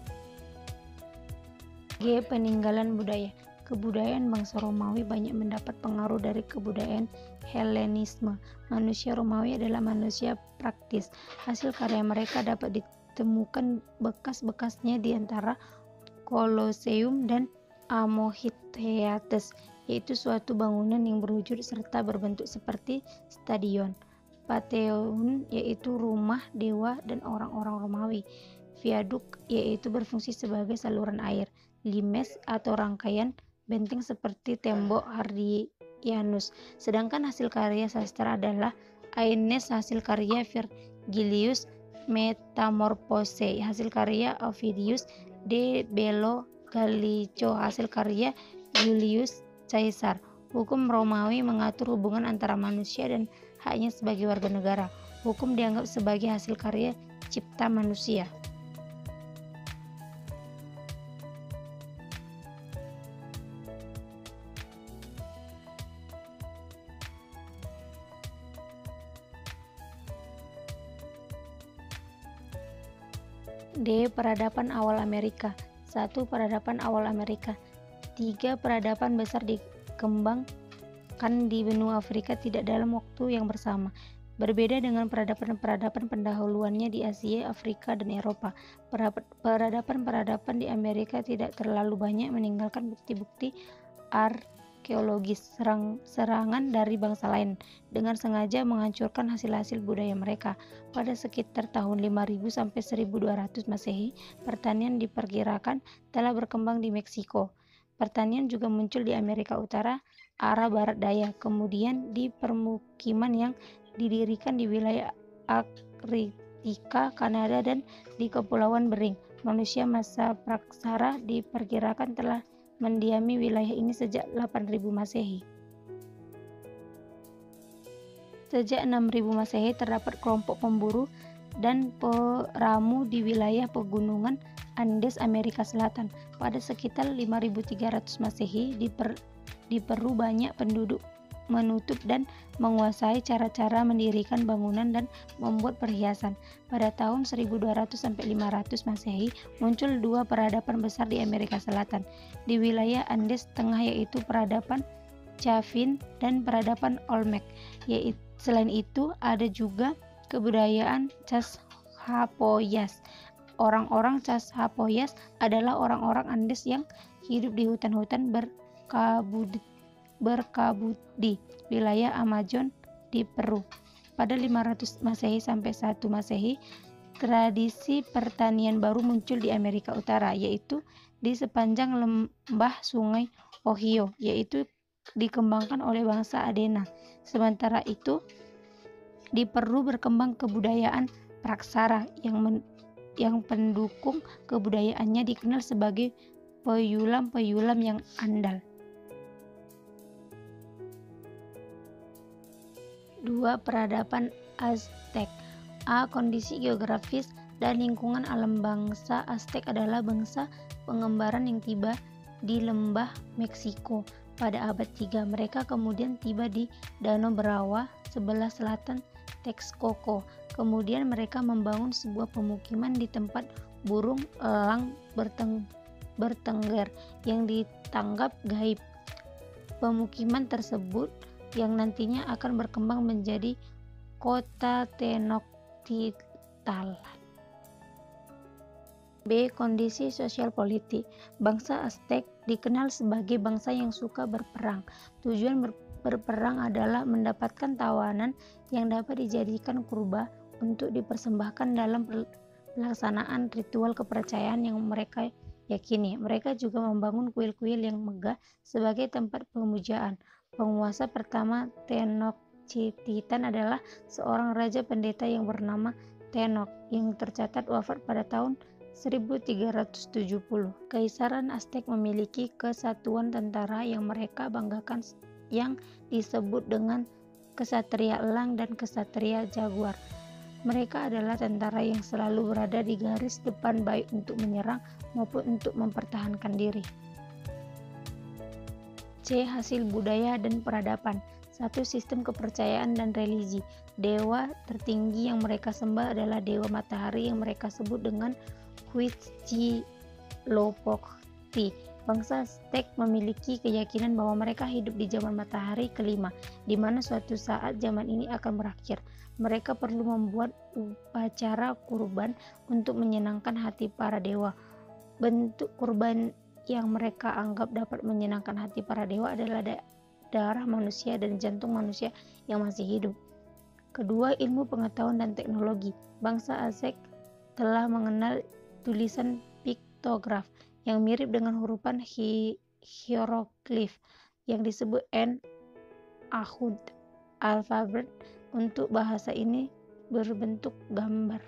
G. Peninggalan budaya. Kebudayaan bangsa Romawi banyak mendapat pengaruh dari kebudayaan Helenisme. Manusia Romawi adalah manusia praktis. Hasil karya mereka dapat ditemukan bekas-bekasnya di antara Koloseum dan Amotheates, yaitu suatu bangunan yang berwujud serta berbentuk seperti stadion. Pantheon, yaitu rumah dewa dan orang-orang Romawi. Viaduk, yaitu berfungsi sebagai saluran air. Limes atau rangkaian benteng seperti tembok Hadrianus. Sedangkan hasil karya sastra adalah Aeneas, hasil karya Virgilius, Metamorphose, hasil karya Ovidius, De Bello Gallico, hasil karya Julius Caesar. Hukum Romawi mengatur hubungan antara manusia dan haknya sebagai warga negara. Hukum dianggap sebagai hasil karya cipta manusia. D. Peradaban awal Amerika. Satu. Peradaban awal Amerika. Tiga. Peradaban besar dikembangkan di benua Afrika tidak dalam waktu yang bersama. Berbeda dengan peradaban-peradaban pendahuluannya di Asia, Afrika, dan Eropa, peradaban-peradaban di Amerika tidak terlalu banyak meninggalkan bukti-bukti arkeologis serang, serangan dari bangsa lain dengan sengaja menghancurkan hasil-hasil budaya mereka. Pada sekitar tahun lima ribu sampai seribu dua ratus Masehi, pertanian diperkirakan telah berkembang di Meksiko. Pertanian juga muncul di Amerika Utara, arah barat daya, kemudian di permukiman yang didirikan di wilayah Arktika, Kanada, dan di Kepulauan Bering. Manusia masa praksara diperkirakan telah mendiami wilayah ini sejak delapan ribu Masehi. Sejak enam ribu Masehi terdapat kelompok pemburu dan peramu di wilayah pegunungan Andes Amerika Selatan. Pada sekitar lima ribu tiga ratus Masehi di, per, di Peru banyak penduduk menutup dan menguasai cara-cara mendirikan bangunan dan membuat perhiasan. Pada tahun seribu dua ratus sampai lima ratus Masehi muncul dua peradaban besar di Amerika Selatan di wilayah Andes Tengah, yaitu peradaban Chavin dan peradaban Olmec. Yaitu, selain itu ada juga kebudayaan Chashapoyas. Orang-orang Chashapoyas adalah orang-orang Andes yang hidup di hutan-hutan berkabut berkabut di wilayah Amazon di Peru. Pada lima ratus Masehi sampai satu Masehi, tradisi pertanian baru muncul di Amerika Utara, yaitu di sepanjang lembah Sungai Ohio, yaitu dikembangkan oleh bangsa Adena. Sementara itu, di Peru berkembang kebudayaan praksara yang men, yang pendukung kebudayaannya dikenal sebagai peyulam-peyulam yang andal. Dua, peradaban Aztec. A. Kondisi geografis dan lingkungan alam. Bangsa Aztec adalah bangsa pengembaraan yang tiba di lembah Meksiko pada abad tiga. Mereka kemudian tiba di Danau Berawa sebelah selatan Texcoco. Kemudian mereka membangun sebuah pemukiman di tempat burung elang berteng- bertengger yang ditanggap gaib. Pemukiman tersebut yang nantinya akan berkembang menjadi kota Tenochtitlan. B. Kondisi sosial politik. Bangsa Aztec dikenal sebagai bangsa yang suka berperang. Tujuan ber- berperang adalah mendapatkan tawanan yang dapat dijadikan kurba untuk dipersembahkan dalam pelaksanaan ritual kepercayaan yang mereka yakini. Mereka juga membangun kuil-kuil yang megah sebagai tempat pemujaan. Penguasa pertama Tenochtitlan adalah seorang raja pendeta yang bernama Tenoch yang tercatat wafat pada tahun seribu tiga ratus tujuh puluh. Kaisaran Aztec memiliki kesatuan tentara yang mereka banggakan yang disebut dengan Kesatria Elang dan Kesatria Jaguar. Mereka adalah tentara yang selalu berada di garis depan baik untuk menyerang maupun untuk mempertahankan diri. C. Hasil budaya dan peradaban. Satu, sistem kepercayaan dan religi. Dewa tertinggi yang mereka sembah adalah dewa matahari yang mereka sebut dengan Huitzilopochtli. Bangsa Aztec memiliki keyakinan bahwa mereka hidup di zaman matahari kelima, di mana suatu saat zaman ini akan berakhir. Mereka perlu membuat upacara kurban untuk menyenangkan hati para dewa. Bentuk kurban yang mereka anggap dapat menyenangkan hati para dewa adalah da- darah manusia dan jantung manusia yang masih hidup. Kedua, ilmu pengetahuan dan teknologi. Bangsa Aztec telah mengenal tulisan piktograf yang mirip dengan hurufan hi- hieroglif yang disebut N-Ahud. Alfabet untuk bahasa ini berbentuk gambar.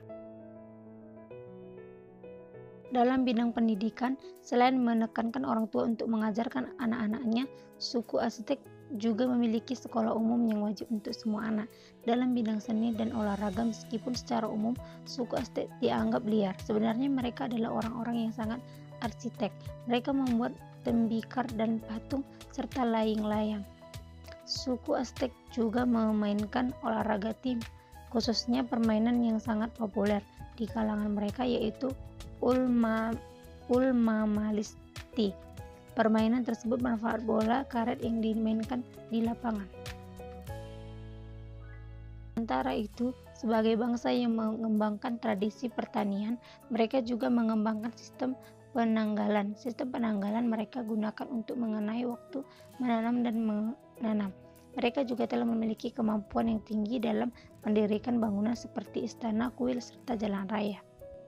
Dalam bidang pendidikan, selain menekankan orang tua untuk mengajarkan anak-anaknya, suku Aztec juga memiliki sekolah umum yang wajib untuk semua anak. Dalam bidang seni dan olahraga, meskipun secara umum suku Aztec dianggap liar, sebenarnya mereka adalah orang-orang yang sangat arsitek. Mereka membuat tembikar dan patung serta layang-layang. Suku Aztec juga memainkan olahraga tim, khususnya permainan yang sangat populer di kalangan mereka yaitu Ulma, Ulmamalisti. Permainan tersebut bermanfaat bola karet yang dimainkan di lapangan. Sementara itu, sebagai bangsa yang mengembangkan tradisi pertanian, mereka juga mengembangkan sistem penanggalan. Sistem penanggalan mereka gunakan untuk mengenai waktu menanam dan menanam. Mereka juga telah memiliki kemampuan yang tinggi dalam mendirikan bangunan seperti istana, kuil, serta jalan raya.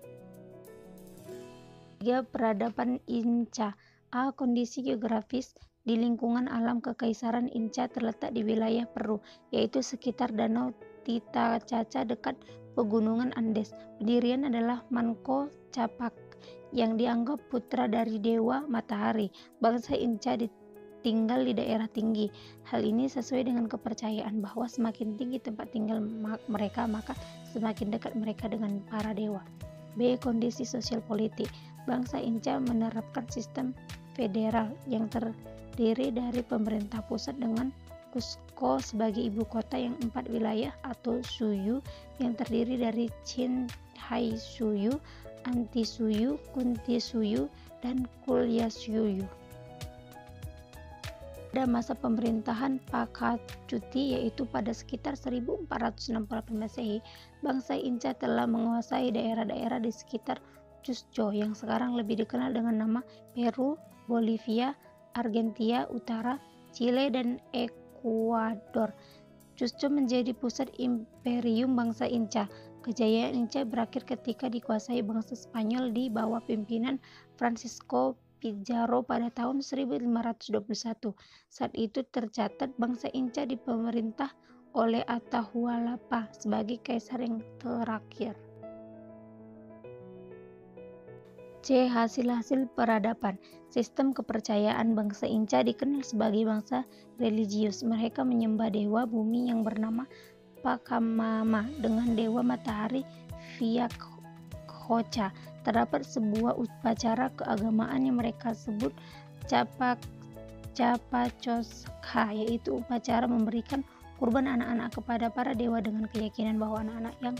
Tiga. Peradaban Inca. A. Kondisi geografis. Di lingkungan alam Kekaisaran Inca terletak di wilayah Peru, yaitu sekitar Danau Titicaca dekat pegunungan Andes. Pendirian adalah Manco Capac yang dianggap putra dari dewa matahari. Bangsa Inca tinggal di daerah tinggi. Hal ini sesuai dengan kepercayaan bahwa semakin tinggi tempat tinggal mereka, maka semakin dekat mereka dengan para dewa. B. Kondisi sosial politik. Bangsa Inca menerapkan sistem federal yang terdiri dari pemerintah pusat dengan Cusco sebagai ibu kota yang empat wilayah atau Suyu yang terdiri dari Chinhae-Suyu, Anti-Suyu, Kunti-Suyu, dan Kulya-Suyu. Pada masa pemerintahan Pachacuti, yaitu pada sekitar seribu empat ratus enam puluh delapan Masehi, bangsa Inca telah menguasai daerah-daerah di sekitar Cusco yang sekarang lebih dikenal dengan nama Peru, Bolivia, Argentina Utara, Chile, dan Ekuador. Cusco menjadi pusat imperium bangsa Inca. Kejayaan Inca berakhir ketika dikuasai bangsa Spanyol di bawah pimpinan Francisco Pizarro pada tahun seribu lima ratus dua puluh satu. Saat itu tercatat bangsa Inca dipemerintah oleh Atahualpa sebagai kaisar yang terakhir. C. Hasil-hasil peradaban. Sistem kepercayaan bangsa Inca dikenal sebagai bangsa religius. Mereka menyembah dewa bumi yang bernama Pachamama dengan dewa matahari Viracocha. Terdapat sebuah upacara keagamaan yang mereka sebut Capak Capacosca, yaitu upacara memberikan kurban anak-anak kepada para dewa dengan keyakinan bahwa anak-anak yang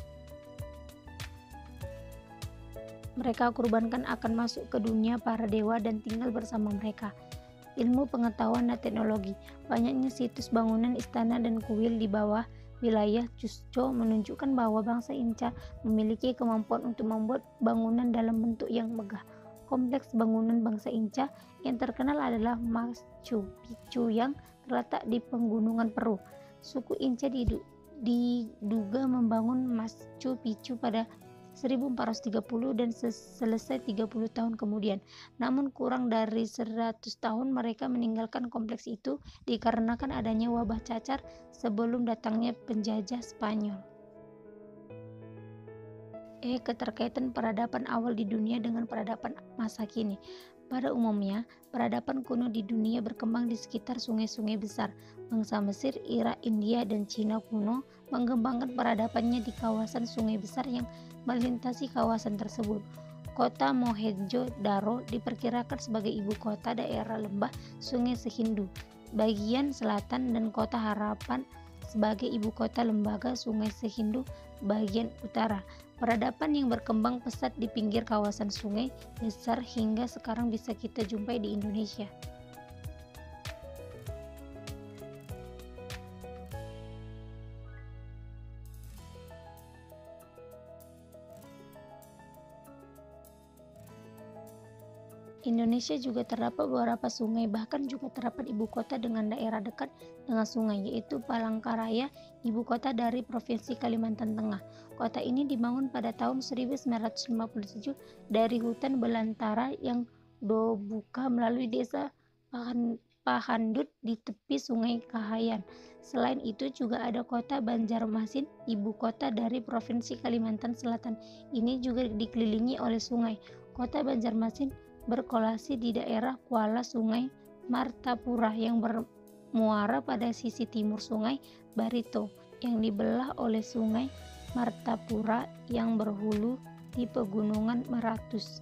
mereka kurbankan akan masuk ke dunia para dewa dan tinggal bersama mereka. Ilmu pengetahuan dan teknologi. Banyaknya situs bangunan istana dan kuil di bawah wilayah Cusco menunjukkan bahwa bangsa Inca memiliki kemampuan untuk membuat bangunan dalam bentuk yang megah. Kompleks bangunan bangsa Inca yang terkenal adalah Machu Picchu yang terletak di pegunungan Peru. Suku Inca diduga membangun Machu Picchu pada seribu empat ratus tiga puluh dan selesai tiga puluh tahun kemudian. Namun kurang dari seratus tahun mereka meninggalkan kompleks itu dikarenakan adanya wabah cacar sebelum datangnya penjajah Spanyol. E. Keterkaitan peradaban awal di dunia dengan peradaban masa kini. Pada umumnya, peradaban kuno di dunia berkembang di sekitar sungai-sungai besar. Bangsa Mesir, Irak, India, dan Cina kuno mengembangkan peradabannya di kawasan sungai besar yang melintasi kawasan tersebut. Kota Mohenjo-daro diperkirakan sebagai ibu kota daerah lembah Sungai Sehindu bagian selatan dan kota Harapan sebagai ibu kota lembaga Sungai Sehindu bagian utara. Peradaban yang berkembang pesat di pinggir kawasan sungai besar hingga sekarang bisa kita jumpai di Indonesia. Indonesia juga terdapat beberapa sungai, bahkan juga terdapat ibu kota dengan daerah dekat dengan sungai, yaitu Palangkaraya, ibu kota dari Provinsi Kalimantan Tengah. Kota ini dibangun pada tahun seribu sembilan ratus lima puluh tujuh dari hutan belantara yang dibuka melalui desa Pahandut di tepi sungai Kahayan. Selain itu juga ada kota Banjarmasin, ibu kota dari Provinsi Kalimantan Selatan. Ini juga dikelilingi oleh sungai. Kota Banjarmasin berlokasi di daerah kuala Sungai Martapura yang bermuara pada sisi timur Sungai Barito yang dibelah oleh Sungai Martapura yang berhulu di Pegunungan Meratus.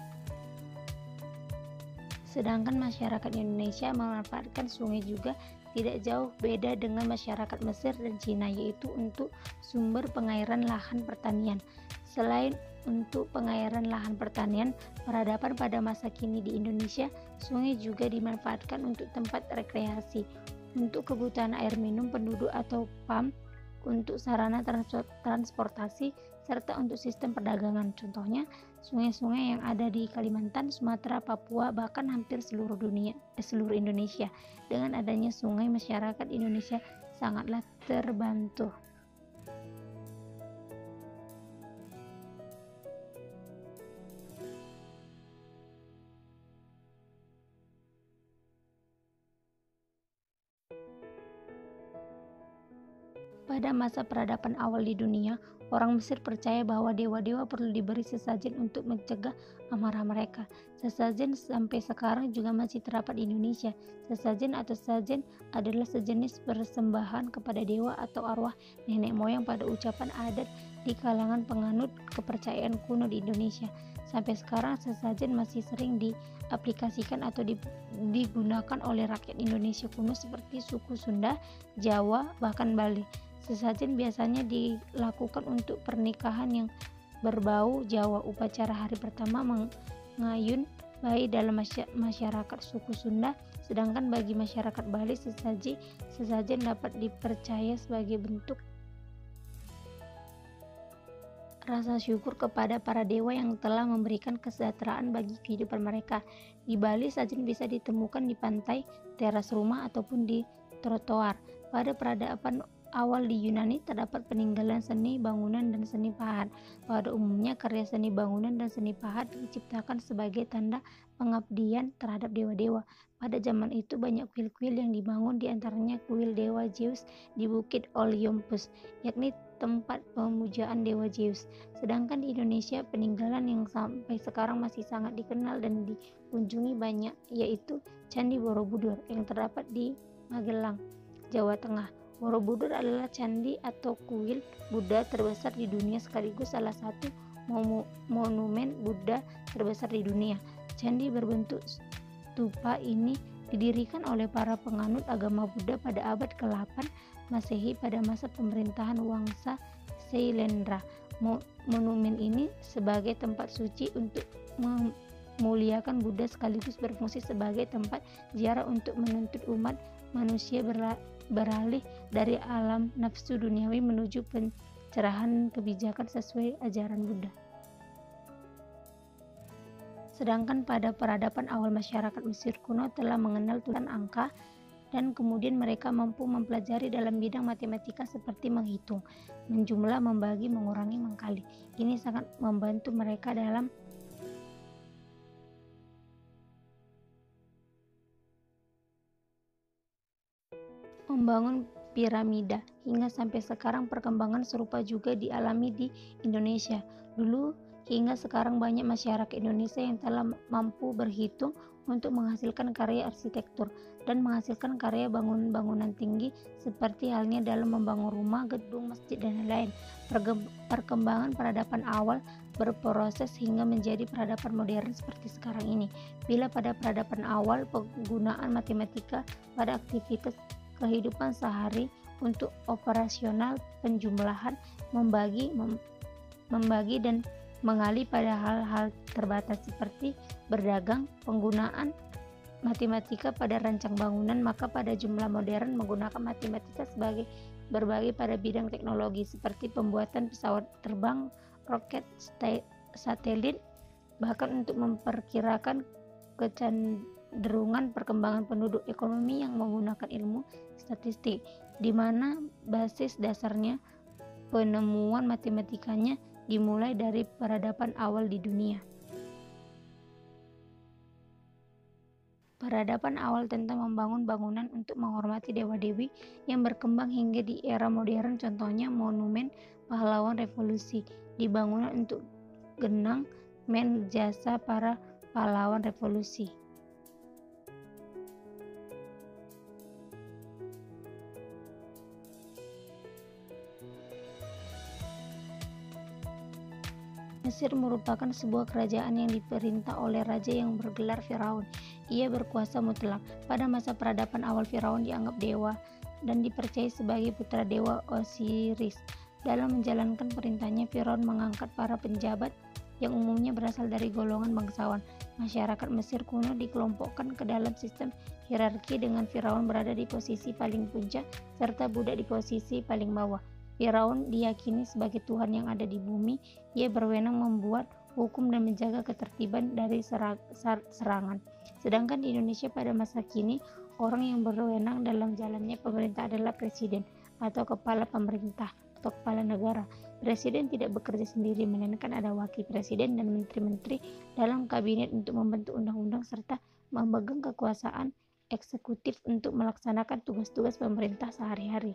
Sedangkan masyarakat Indonesia memanfaatkan sungai juga tidak jauh beda dengan masyarakat Mesir dan Cina, yaitu untuk sumber pengairan lahan pertanian. Selain untuk pengairan lahan pertanian, peradaban pada masa kini di Indonesia, sungai juga dimanfaatkan untuk tempat rekreasi, untuk kebutuhan air minum penduduk atau pam, untuk sarana transportasi, serta untuk sistem perdagangan. Contohnya, sungai-sungai yang ada di Kalimantan, Sumatera, Papua, bahkan hampir seluruh dunia, eh, seluruh Indonesia. Dengan adanya sungai, masyarakat Indonesia sangatlah terbantu. Pada masa peradaban awal di dunia, orang Mesir percaya bahwa dewa-dewa perlu diberi sesajen untuk mencegah amarah mereka. Sesajen sampai sekarang juga masih terdapat di Indonesia. Sesajen atau sajen adalah sejenis persembahan kepada dewa atau arwah nenek moyang pada ucapan adat di kalangan penganut kepercayaan kuno di Indonesia. Sampai sekarang sesajen masih sering diaplikasikan atau digunakan oleh rakyat Indonesia kuno seperti suku Sunda, Jawa, bahkan Bali. Sesajen biasanya dilakukan untuk pernikahan yang berbau Jawa. Upacara hari pertama mengayun bayi dalam masyarakat suku Sunda, sedangkan bagi masyarakat Bali sesaji sesajen dapat dipercaya sebagai bentuk rasa syukur kepada para dewa yang telah memberikan kesejahteraan bagi kehidupan mereka. Di Bali, sajen bisa ditemukan di pantai, teras rumah, ataupun di trotoar. Pada peradaban awal di Yunani terdapat peninggalan seni bangunan dan seni pahat. Pada umumnya karya seni bangunan dan seni pahat diciptakan sebagai tanda pengabdian terhadap dewa-dewa. Pada zaman itu banyak kuil-kuil yang dibangun, diantaranya kuil dewa Zeus di Bukit Olympus, yakni tempat pemujaan dewa Zeus. Sedangkan di Indonesia peninggalan yang sampai sekarang masih sangat dikenal dan dikunjungi banyak, yaitu Candi Borobudur yang terdapat di Magelang, Jawa Tengah. Borobudur adalah candi atau kuil Buddha terbesar di dunia sekaligus salah satu monumen Buddha terbesar di dunia. Candi berbentuk stupa ini didirikan oleh para penganut agama Buddha pada abad ke-delapan Masehi pada masa pemerintahan Wangsa Sailendra. Monumen ini sebagai tempat suci untuk memuliakan Buddha sekaligus berfungsi sebagai tempat ziarah untuk menuntut umat manusia beralih dari alam nafsu duniawi menuju pencerahan kebijakan sesuai ajaran Buddha. Sedangkan pada peradaban awal masyarakat Mesir kuno telah mengenal tulisan angka dan kemudian mereka mampu mempelajari dalam bidang matematika seperti menghitung, menjumlah, membagi, mengurangi, mengkali. Ini sangat membantu mereka dalam membangun piramida. Hingga sampai sekarang perkembangan serupa juga dialami di Indonesia. Dulu hingga sekarang banyak masyarakat Indonesia yang telah mampu berhitung untuk menghasilkan karya arsitektur dan menghasilkan karya bangunan-bangunan tinggi seperti halnya dalam membangun rumah, gedung, masjid, dan lain-lain. Perkembangan peradaban awal berproses hingga menjadi peradaban modern seperti sekarang ini. Bila pada peradaban awal penggunaan matematika pada aktivitas kehidupan sehari untuk operasional penjumlahan, membagi, mem, membagi dan mengalih pada hal-hal terbatas seperti berdagang, penggunaan matematika pada rancang bangunan, maka pada jumlah modern menggunakan matematika sebagai berbagai pada bidang teknologi seperti pembuatan pesawat terbang, roket, satelit, bahkan untuk memperkirakan kecenderungan perkembangan penduduk, ekonomi yang menggunakan ilmu statistik, di mana basis dasarnya penemuan matematikanya dimulai dari peradaban awal di dunia. Peradaban awal tentang membangun bangunan untuk menghormati dewa-dewi yang berkembang hingga di era modern, contohnya monumen pahlawan revolusi di bangunan untuk genang men jasa para pahlawan revolusi. Mesir merupakan sebuah kerajaan yang diperintah oleh raja yang bergelar Firaun. Ia berkuasa mutlak. Pada masa peradaban awal, Firaun dianggap dewa dan dipercayai sebagai putra dewa Osiris. Dalam menjalankan perintahnya, Firaun mengangkat para penjabat yang umumnya berasal dari golongan bangsawan. Masyarakat Mesir kuno dikelompokkan ke dalam sistem hierarki dengan Firaun berada di posisi paling puncak serta budak di posisi paling bawah. Firaun diyakini sebagai Tuhan yang ada di bumi. Ia berwenang membuat hukum dan menjaga ketertiban dari serangan. Sedangkan di Indonesia pada masa kini, orang yang berwenang dalam jalannya pemerintah adalah presiden atau kepala pemerintah atau kepala negara. Presiden tidak bekerja sendiri, melainkan ada wakil presiden dan menteri-menteri dalam kabinet untuk membentuk undang-undang serta memegang kekuasaan eksekutif untuk melaksanakan tugas-tugas pemerintah sehari-hari.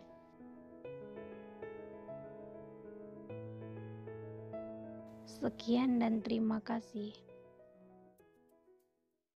Sekian dan terima kasih.